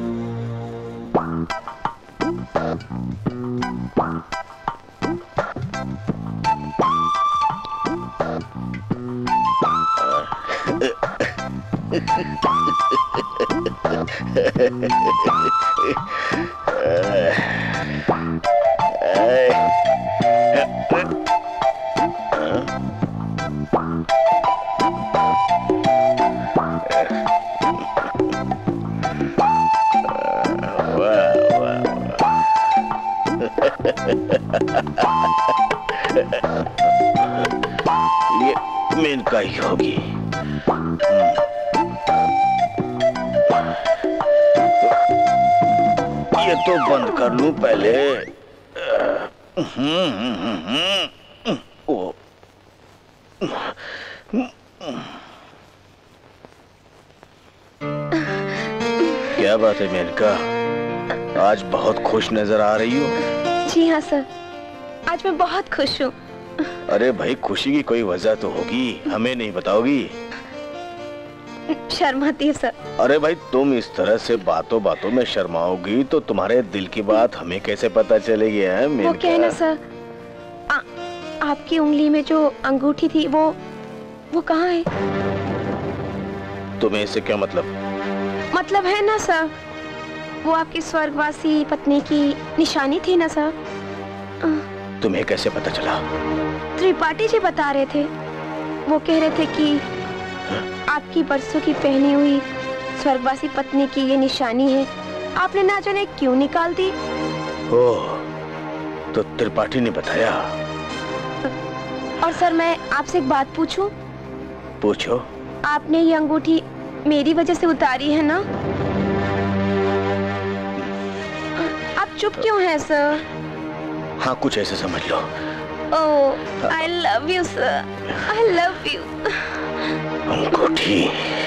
मेनका ही होगी। ये तो बंद कर लूं पहले। ओ क्या बात है मेनका, आज बहुत खुश नजर आ रही हो। जी हाँ सर, आज मैं बहुत खुश हूँ। अरे भाई, खुशी की कोई वजह तो होगी, हमें नहीं बताओगी? शर्माती है सर। अरे भाई, तुम इस तरह से बातों बातों में शर्माओगी तो तुम्हारे दिल की बात हमें कैसे पता चलेगी? है मेनका? वो क्या है ना सर, आ, आपकी उंगली में जो अंगूठी थी वो वो कहाँ है? तुम्हें इससे क्या मतलब? मतलब है ना सर, वो आपकी स्वर्गवासी पत्नी की निशानी थी ना सर। तुम्हें कैसे पता चला? त्रिपाठी जी बता रहे थे। वो कह रहे थे कि आपकी बरसों की पहनी हुई स्वर्गवासी पत्नी की ये निशानी है, आपने ना जाने क्यों निकाल दी। ओह, तो त्रिपाठी ने बताया। और सर, मैं आपसे एक बात पूछूं? पूछो। आपने ये अंगूठी मेरी वजह से उतारी है ना? आप चुप क्यों हैं सर? हाँ, कुछ ऐसे समझ लो। ओह, I love you sir, I love you। अंगूठी।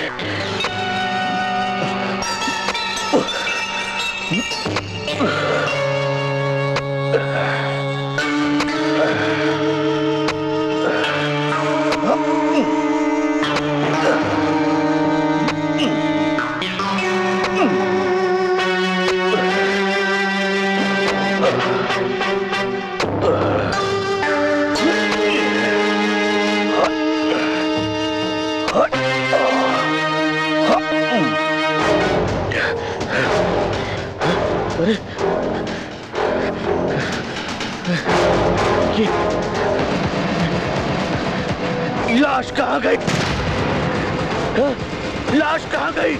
अरे ये लाश कहाँ गई? हाँ? लाश कहाँ गई?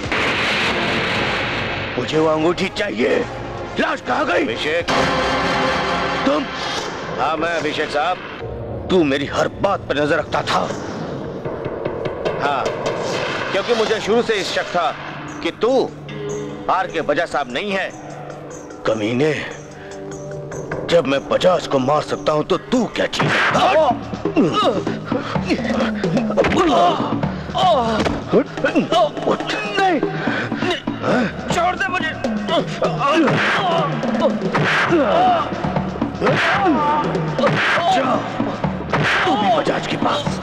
मुझे वो अंगूठी चाहिए। लाश कहाँ गई? अभिषेक, तुम? हाँ, मैं अभिषेक साहब। तू मेरी हर बात पर नजर रखता था। हाँ, क्योंकि मुझे शुरू से इस शक था कि तू आर के बजाज साहब नहीं है। कमीने, जब मैं बजाज को मार सकता हूं तो तू क्या चीज? नहीं, छोड़ दे मुझे। जाओ, तू भी बजाज के पास।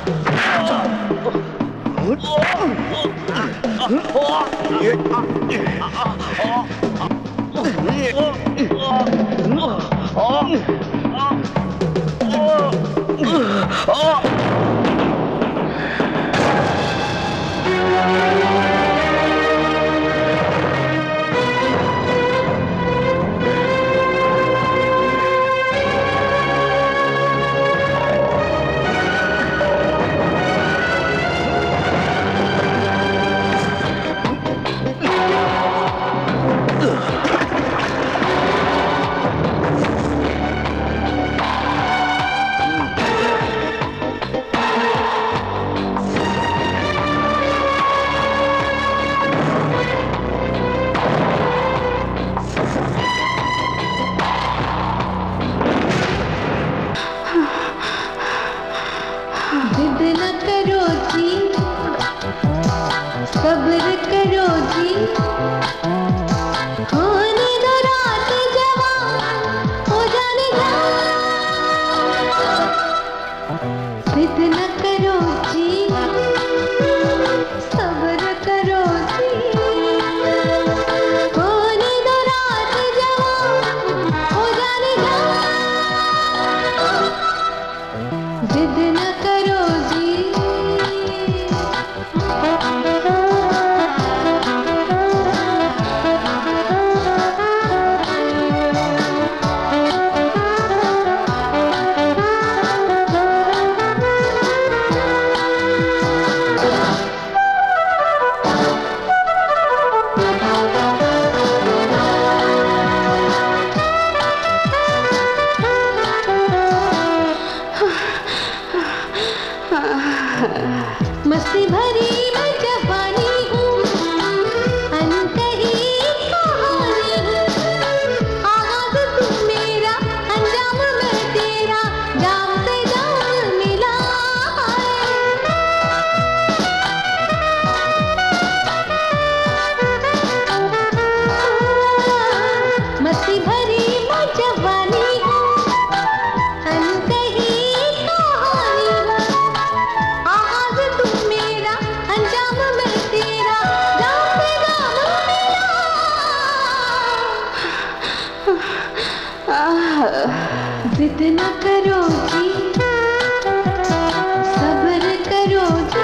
मस्ती भरी मैं जवानी हूँ, अनकही कहानी हूँ। आगाज़ तू मेरा, अंजाम मैं तेरा, जाम से जाम मिला है। मस्ती भरी मैं जवानी हूँ, अनकही कहानी हूँ। आगाज़ तू मेरा, अंजाम मैं तेरा, जाम से जाम मिला। आह, जिद न करो जी, सब्र करो जी,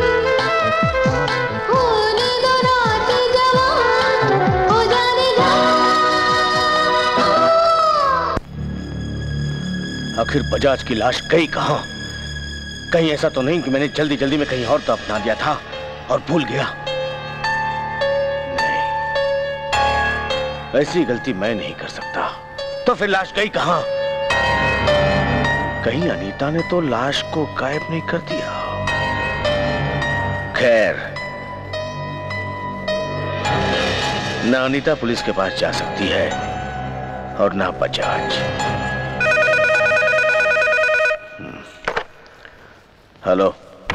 होने दो रात जवान, हो जाने दो। आखिर बजाज की लाश गई कहाँ? कहीं ऐसा तो नहीं कि मैंने जल्दी जल्दी में कहीं और तो अपना दिया था और भूल गया? नहीं, ऐसी गलती मैं नहीं कर सकता। तो फिर लाश गई कहाँ? कहीं अनीता ने तो लाश को गायब नहीं कर दिया। खैर, ना अनीता पुलिस के पास जा सकती है और ना बजाज। हेलो।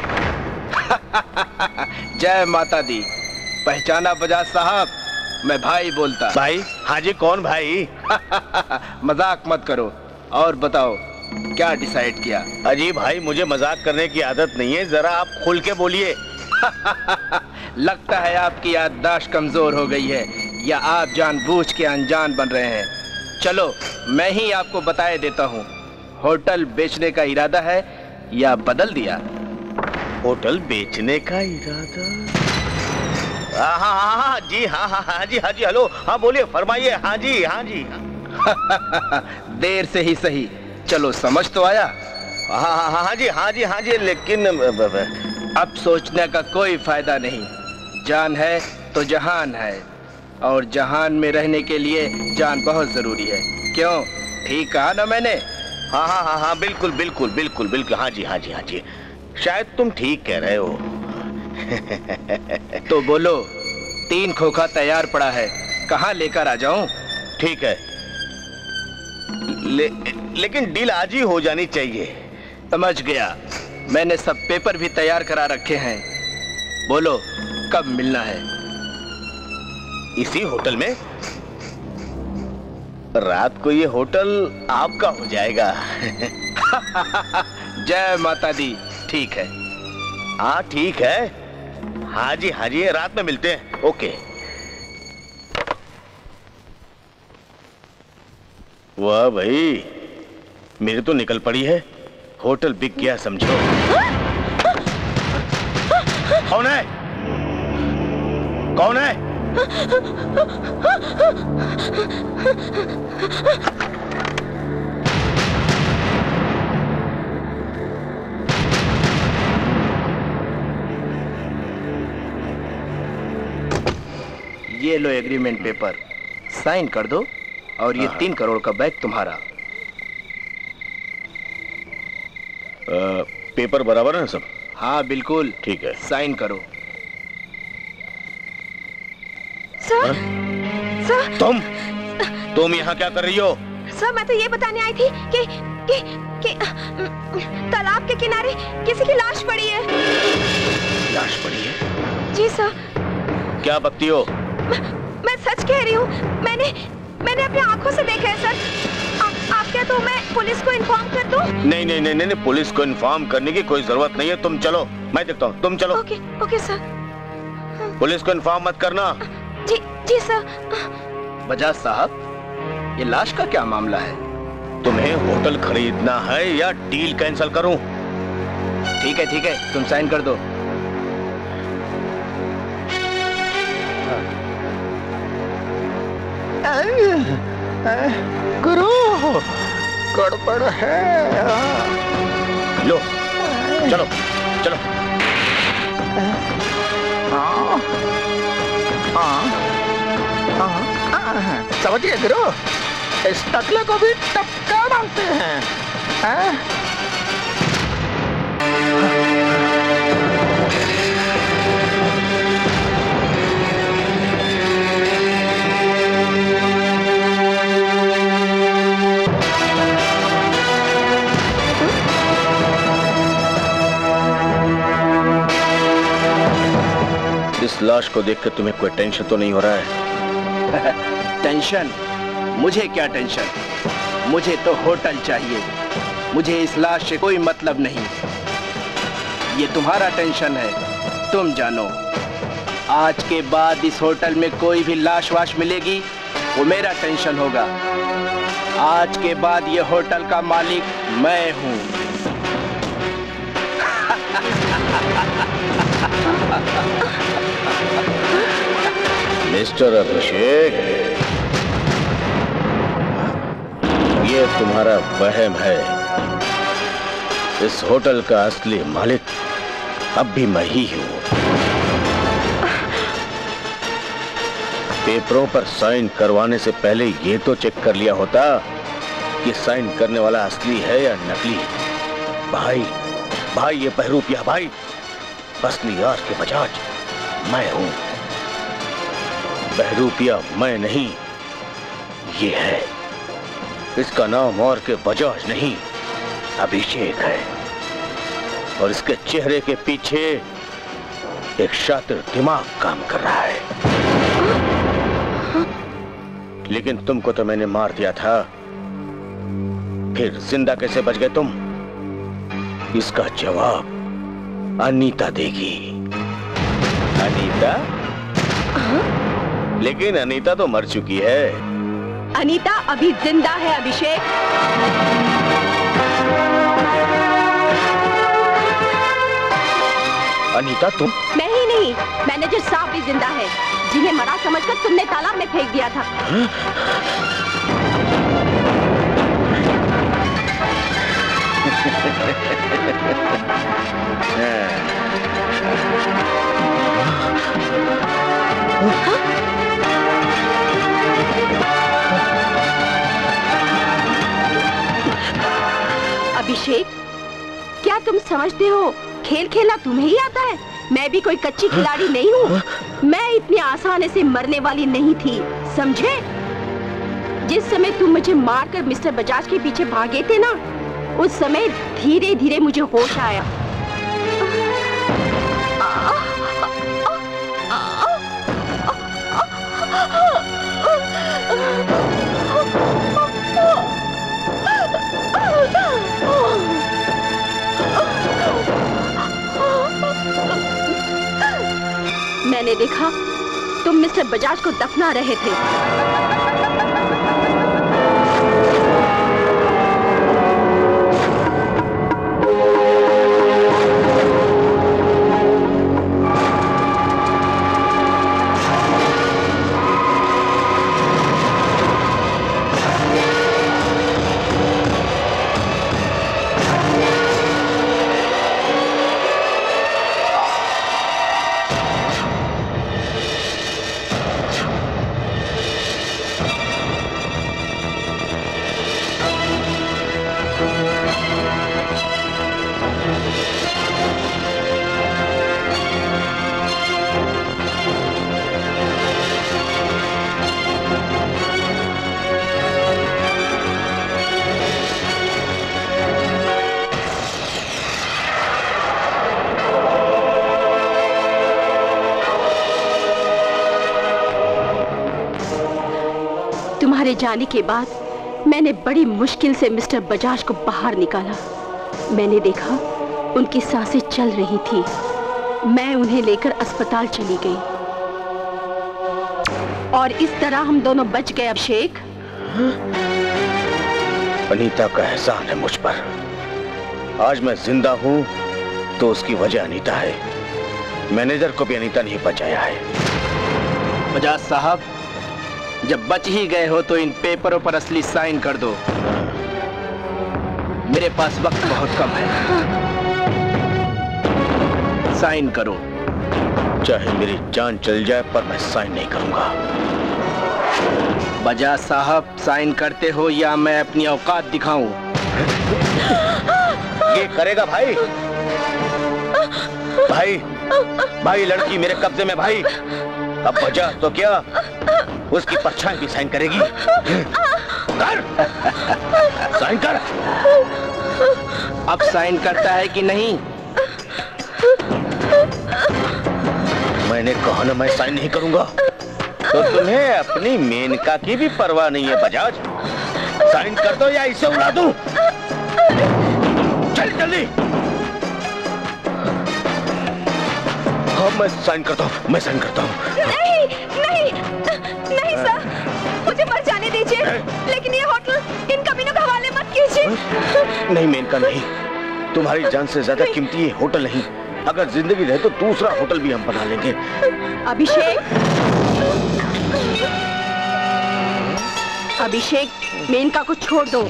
जय माता दी। पहचाना बजाज साहब? मैं भाई बोलता। भाई? हाँ जी, कौन भाई? मजाक मत करो और बताओ क्या डिसाइड किया? अजी भाई, मुझे मजाक करने की आदत नहीं है, जरा आप खुल के बोलिए। लगता है आपकी याददाश्त कमजोर हो गई है या आप जानबूझ के अनजान बन रहे हैं। चलो मैं ही आपको बताए देता हूँ। होटल बेचने का इरादा है या बदल दिया? होटल बेचने का इरादा? हाँ हाँ हाँ जी, हाँ हाँ हाँ जी, हाँ जी, हेलो, हाँ बोलिए, फरमाइए। हाँ जी, हाँ जी। देर से ही सही, चलो समझ तो आया। हाँ हाँ हाँ जी, हाँ जी, हाँ जी, लेकिन अब सोचने का कोई फायदा नहीं। जान है तो जहान है, और जहान में रहने के लिए जान बहुत जरूरी है। क्यों, ठीक कहा ना मैंने? हाँ हाँ हाँ हाँ, बिल्कुल बिल्कुल बिल्कुल बिल्कुल, हाँ जी, हाँ जी, हाँ जी, शायद तुम ठीक कह रहे हो। तो बोलो, तीन खोखा तैयार पड़ा है, कहाँ लेकर आ जाऊं? ठीक है, ले, लेकिन डील आज ही हो जानी चाहिए। समझ गया, मैंने सब पेपर भी तैयार करा रखे हैं। बोलो कब मिलना है? इसी होटल में? रात को ये होटल आपका हो जाएगा। जय माता दी। ठीक है। हाँ ठीक है, हाँ जी, हाँ जी, रात में मिलते हैं। ओके। वाह भाई, मेरी तो निकल पड़ी है, होटल बिक गया समझो। कौन है? कौन है? ये लो एग्रीमेंट पेपर, साइन कर दो और ये तीन करोड़ का बैग तुम्हारा। आ, पेपर बराबर है सब? हाँ बिल्कुल ठीक है, साइन करो। सर, सर, तुम तुम यहाँ क्या कर रही हो? सर मैं तो ये बताने आई थी कि कि कि तालाब के किनारे किसी की लाश पड़ी है। लाश पड़ी है? जी सर। क्या बकती हो? मैं, मैं सच कह रही हूँ, मैंने मैंने अपनी आंखों से देखा है सर। आ, आप क्या तो मैं पुलिस को इन्फॉर्म कर दूं? नहीं नहीं नहीं नहीं, पुलिस को इन्फॉर्म करने की कोई जरूरत नहीं है। तुम चलो, मैं देखता हूँ, तुम चलो। Okay okay sir. पुलिस को इन्फॉर्म मत करना। जी जी सर। बजाज साहब, ये लाश का क्या मामला है? तुम्हें होटल खरीदना है या डील कैंसिल करूं? ठीक है ठीक है, तुम साइन कर दो। गुरु, गड़बड़ है। लो चलो चलो। हाँ हाँ हाँ, समझ गए गुरु, इस टकले को भी टपका डालते हैं। इस लाश को देखकर तुम्हें कोई टेंशन तो नहीं हो रहा है? टेंशन? मुझे क्या टेंशन? मुझे तो होटल चाहिए। मुझे इस लाश से कोई मतलब नहीं। ये तुम्हारा टेंशन है, तुम जानो। आज के बाद इस होटल में कोई भी लाश वाश मिलेगी वो मेरा टेंशन होगा। आज के बाद ये होटल का मालिक मैं हूं। मिस्टर अभिषेक, ये तुम्हारा वहम है। इस होटल का असली मालिक अब भी मैं ही हूं। पेपरों पर साइन करवाने से पहले ये तो चेक कर लिया होता कि साइन करने वाला असली है या नकली। भाई भाई ये बहरूपिया भाई, असली यार के बजाज मैं हूं। बहरूपिया मैं नहीं, ये है। इसका नाम और के बजाज नहीं, अभिषेक है। और इसके चेहरे के पीछे एक शातिर दिमाग काम कर रहा है। लेकिन तुमको तो मैंने मार दिया था, फिर जिंदा कैसे बच गए तुम? इसका जवाब अनीता देगी। अनीता? लेकिन अनीता तो मर चुकी है। अनीता अभी जिंदा है अभिषेक। अनीता तुम? मैं ही नहीं, मैनेजर साहब भी जिंदा है, जिन्हें मरा समझकर तुमने तालाब में फेंक दिया था। हा? अभिषेक, क्या तुम समझते हो खेल खेलना तुम्हें ही आता है? मैं भी कोई कच्ची खिलाड़ी नहीं हूँ। मैं इतनी आसानी से मरने वाली नहीं थी, समझे? जिस समय तुम मुझे मारकर मिस्टर बजाज के पीछे भागे थे ना, उस समय धीरे धीरे मुझे होश आया। मैंने देखा तुम मिस्टर बजाज को दफना रहे थे। तुम्हारे जाने के बाद मैंने बड़ी मुश्किल से मिस्टर बजाज को बाहर निकाला। मैंने देखा उनकी सांसें चल रही थी। मैं उन्हें लेकर अस्पताल चली गई और इस तरह हम दोनों बच गए। अभिषेक, अनीता का एहसान है मुझ पर। आज मैं जिंदा हूं तो उसकी वजह अनीता है। मैनेजर को भी अनीता नहीं बचाया है। बजाज साहब, जब बच ही गए हो तो इन पेपरों पर असली साइन कर दो। मेरे पास वक्त बहुत कम है। साइन करो। चाहे मेरी जान चल जाए पर मैं साइन नहीं करूंगा। बजाज साहब, साइन करते हो या मैं अपनी औकात दिखाऊं? ये करेगा भाई। भाई भाई लड़की मेरे कब्जे में भाई। अब बजाज तो क्या, उसकी परछाई भी साइन करेगी। कर साइन कर। अब साइन करता है कि नहीं? मैंने मैंने कहा ना मैं साइन नहीं करूंगा। तो तुम्हें अपनी मेनका की भी परवाह नहीं है बजाज। साइन कर दो या इसे उड़ा दूं। चल जल्दी। हाँ मैं साइन करता हूँ, मैं साइन करता हूँ। नहीं नहीं नहीं सर, मुझे मर जाने दीजिए, लेकिन ये होटल इन कमीनों के हवाले मत कीजिए। नहीं मेनका नहीं, तुम्हारी जान से ज्यादा कीमती ये होटल नहीं। अगर जिंदगी रहे तो दूसरा होटल भी हम बना लेंगे। अभिषेक, अभिषेक मेनका को छोड़ दो।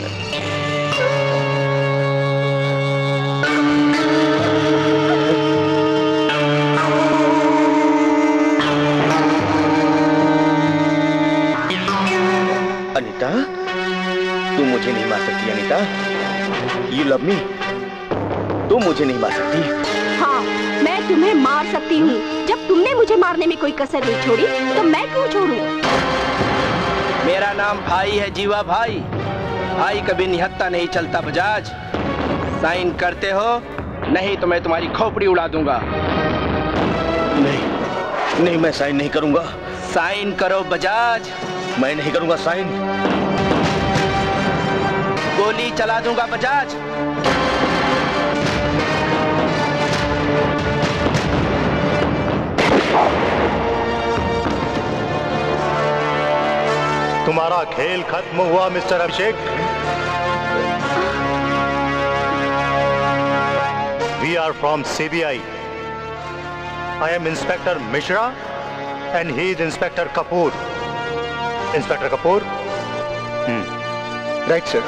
अनीता, तू मुझे नहीं मार सकती अनीता। You love me? तू मुझे नहीं मार सकती। हाँ, मैं तुम्हें मार सकती हूँ। जब तुमने मुझे मारने में कोई कसर नहीं छोड़ी, तो मैं क्यों छोड़ूं? मेरा नाम भाई है जीवा भाई। भाई कभी निहत्था नहीं चलता बजाज। साइन करते हो, नहीं तो मैं तुम्हारी खोपड़ी उड़ा दूंगा। नहीं, नहीं मैं साइन नहीं करूंगा। साइन करो बजाज। मैं नहीं करूंगा साइन। गोली चला दूंगा बजाज। तुम्हारा खेल खत्म हुआ mister Abhishek. We are from C B I. I am inspector Mishra and he is inspector Kapoor. Inspector Kapoor. Right sir.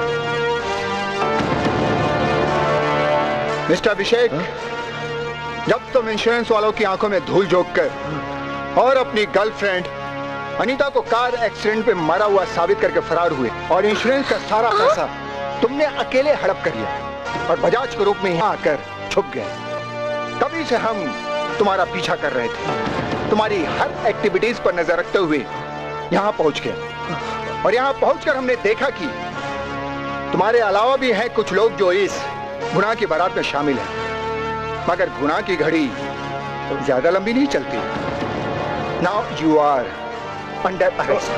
Mister Abhishek, जब तुम इंश्योरेंस वालों की आंखों में धूल झोंक कर और अपनी गर्लफ्रेंड अनीता को कार एक्सीडेंट पे मरा हुआ साबित करके फरार हुए और इंश्योरेंस का सारा पैसा तुमने अकेले हड़प कर लिया और बजाज के रूप में यहाँ आकर छुप गए, तभी से हम तुम्हारा पीछा कर रहे थे। तुम्हारी हर एक्टिविटीज पर नजर रखते हुए यहाँ पहुंच गए और यहाँ पहुंचकर हमने देखा कि तुम्हारे अलावा भी हैं कुछ लोग जो इस गुनाह की बारात में शामिल हैं, मगर गुनाह की घड़ी ज्यादा लंबी नहीं चलती। Now you are under arrest.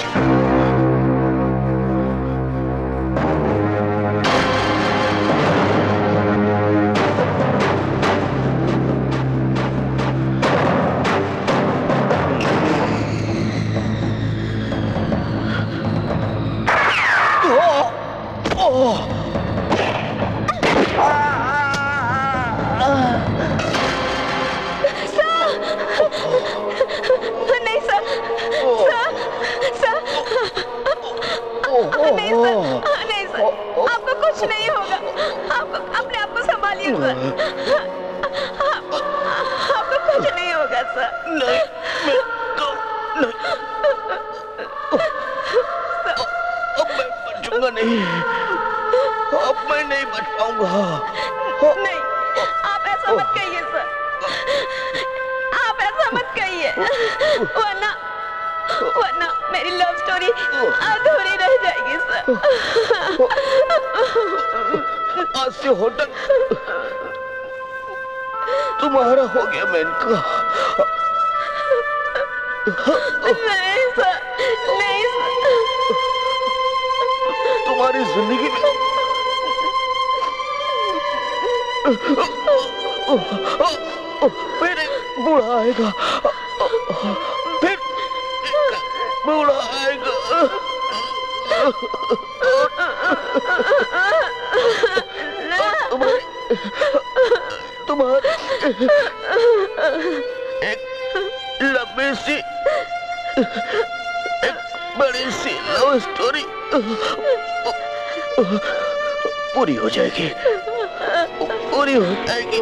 Hotel तुम्हारा हो गया मेनका। नहीं सर, नहीं सर। तुम्हारी जिंदगी में फिर एक बूढ़ा आएगा, फिर बूढ़ा आएगा। तुम्हारी एक लंबी सी, एक बड़ी सी लव स्टोरी पूरी हो जाएगी, पूरी हो जाएगी।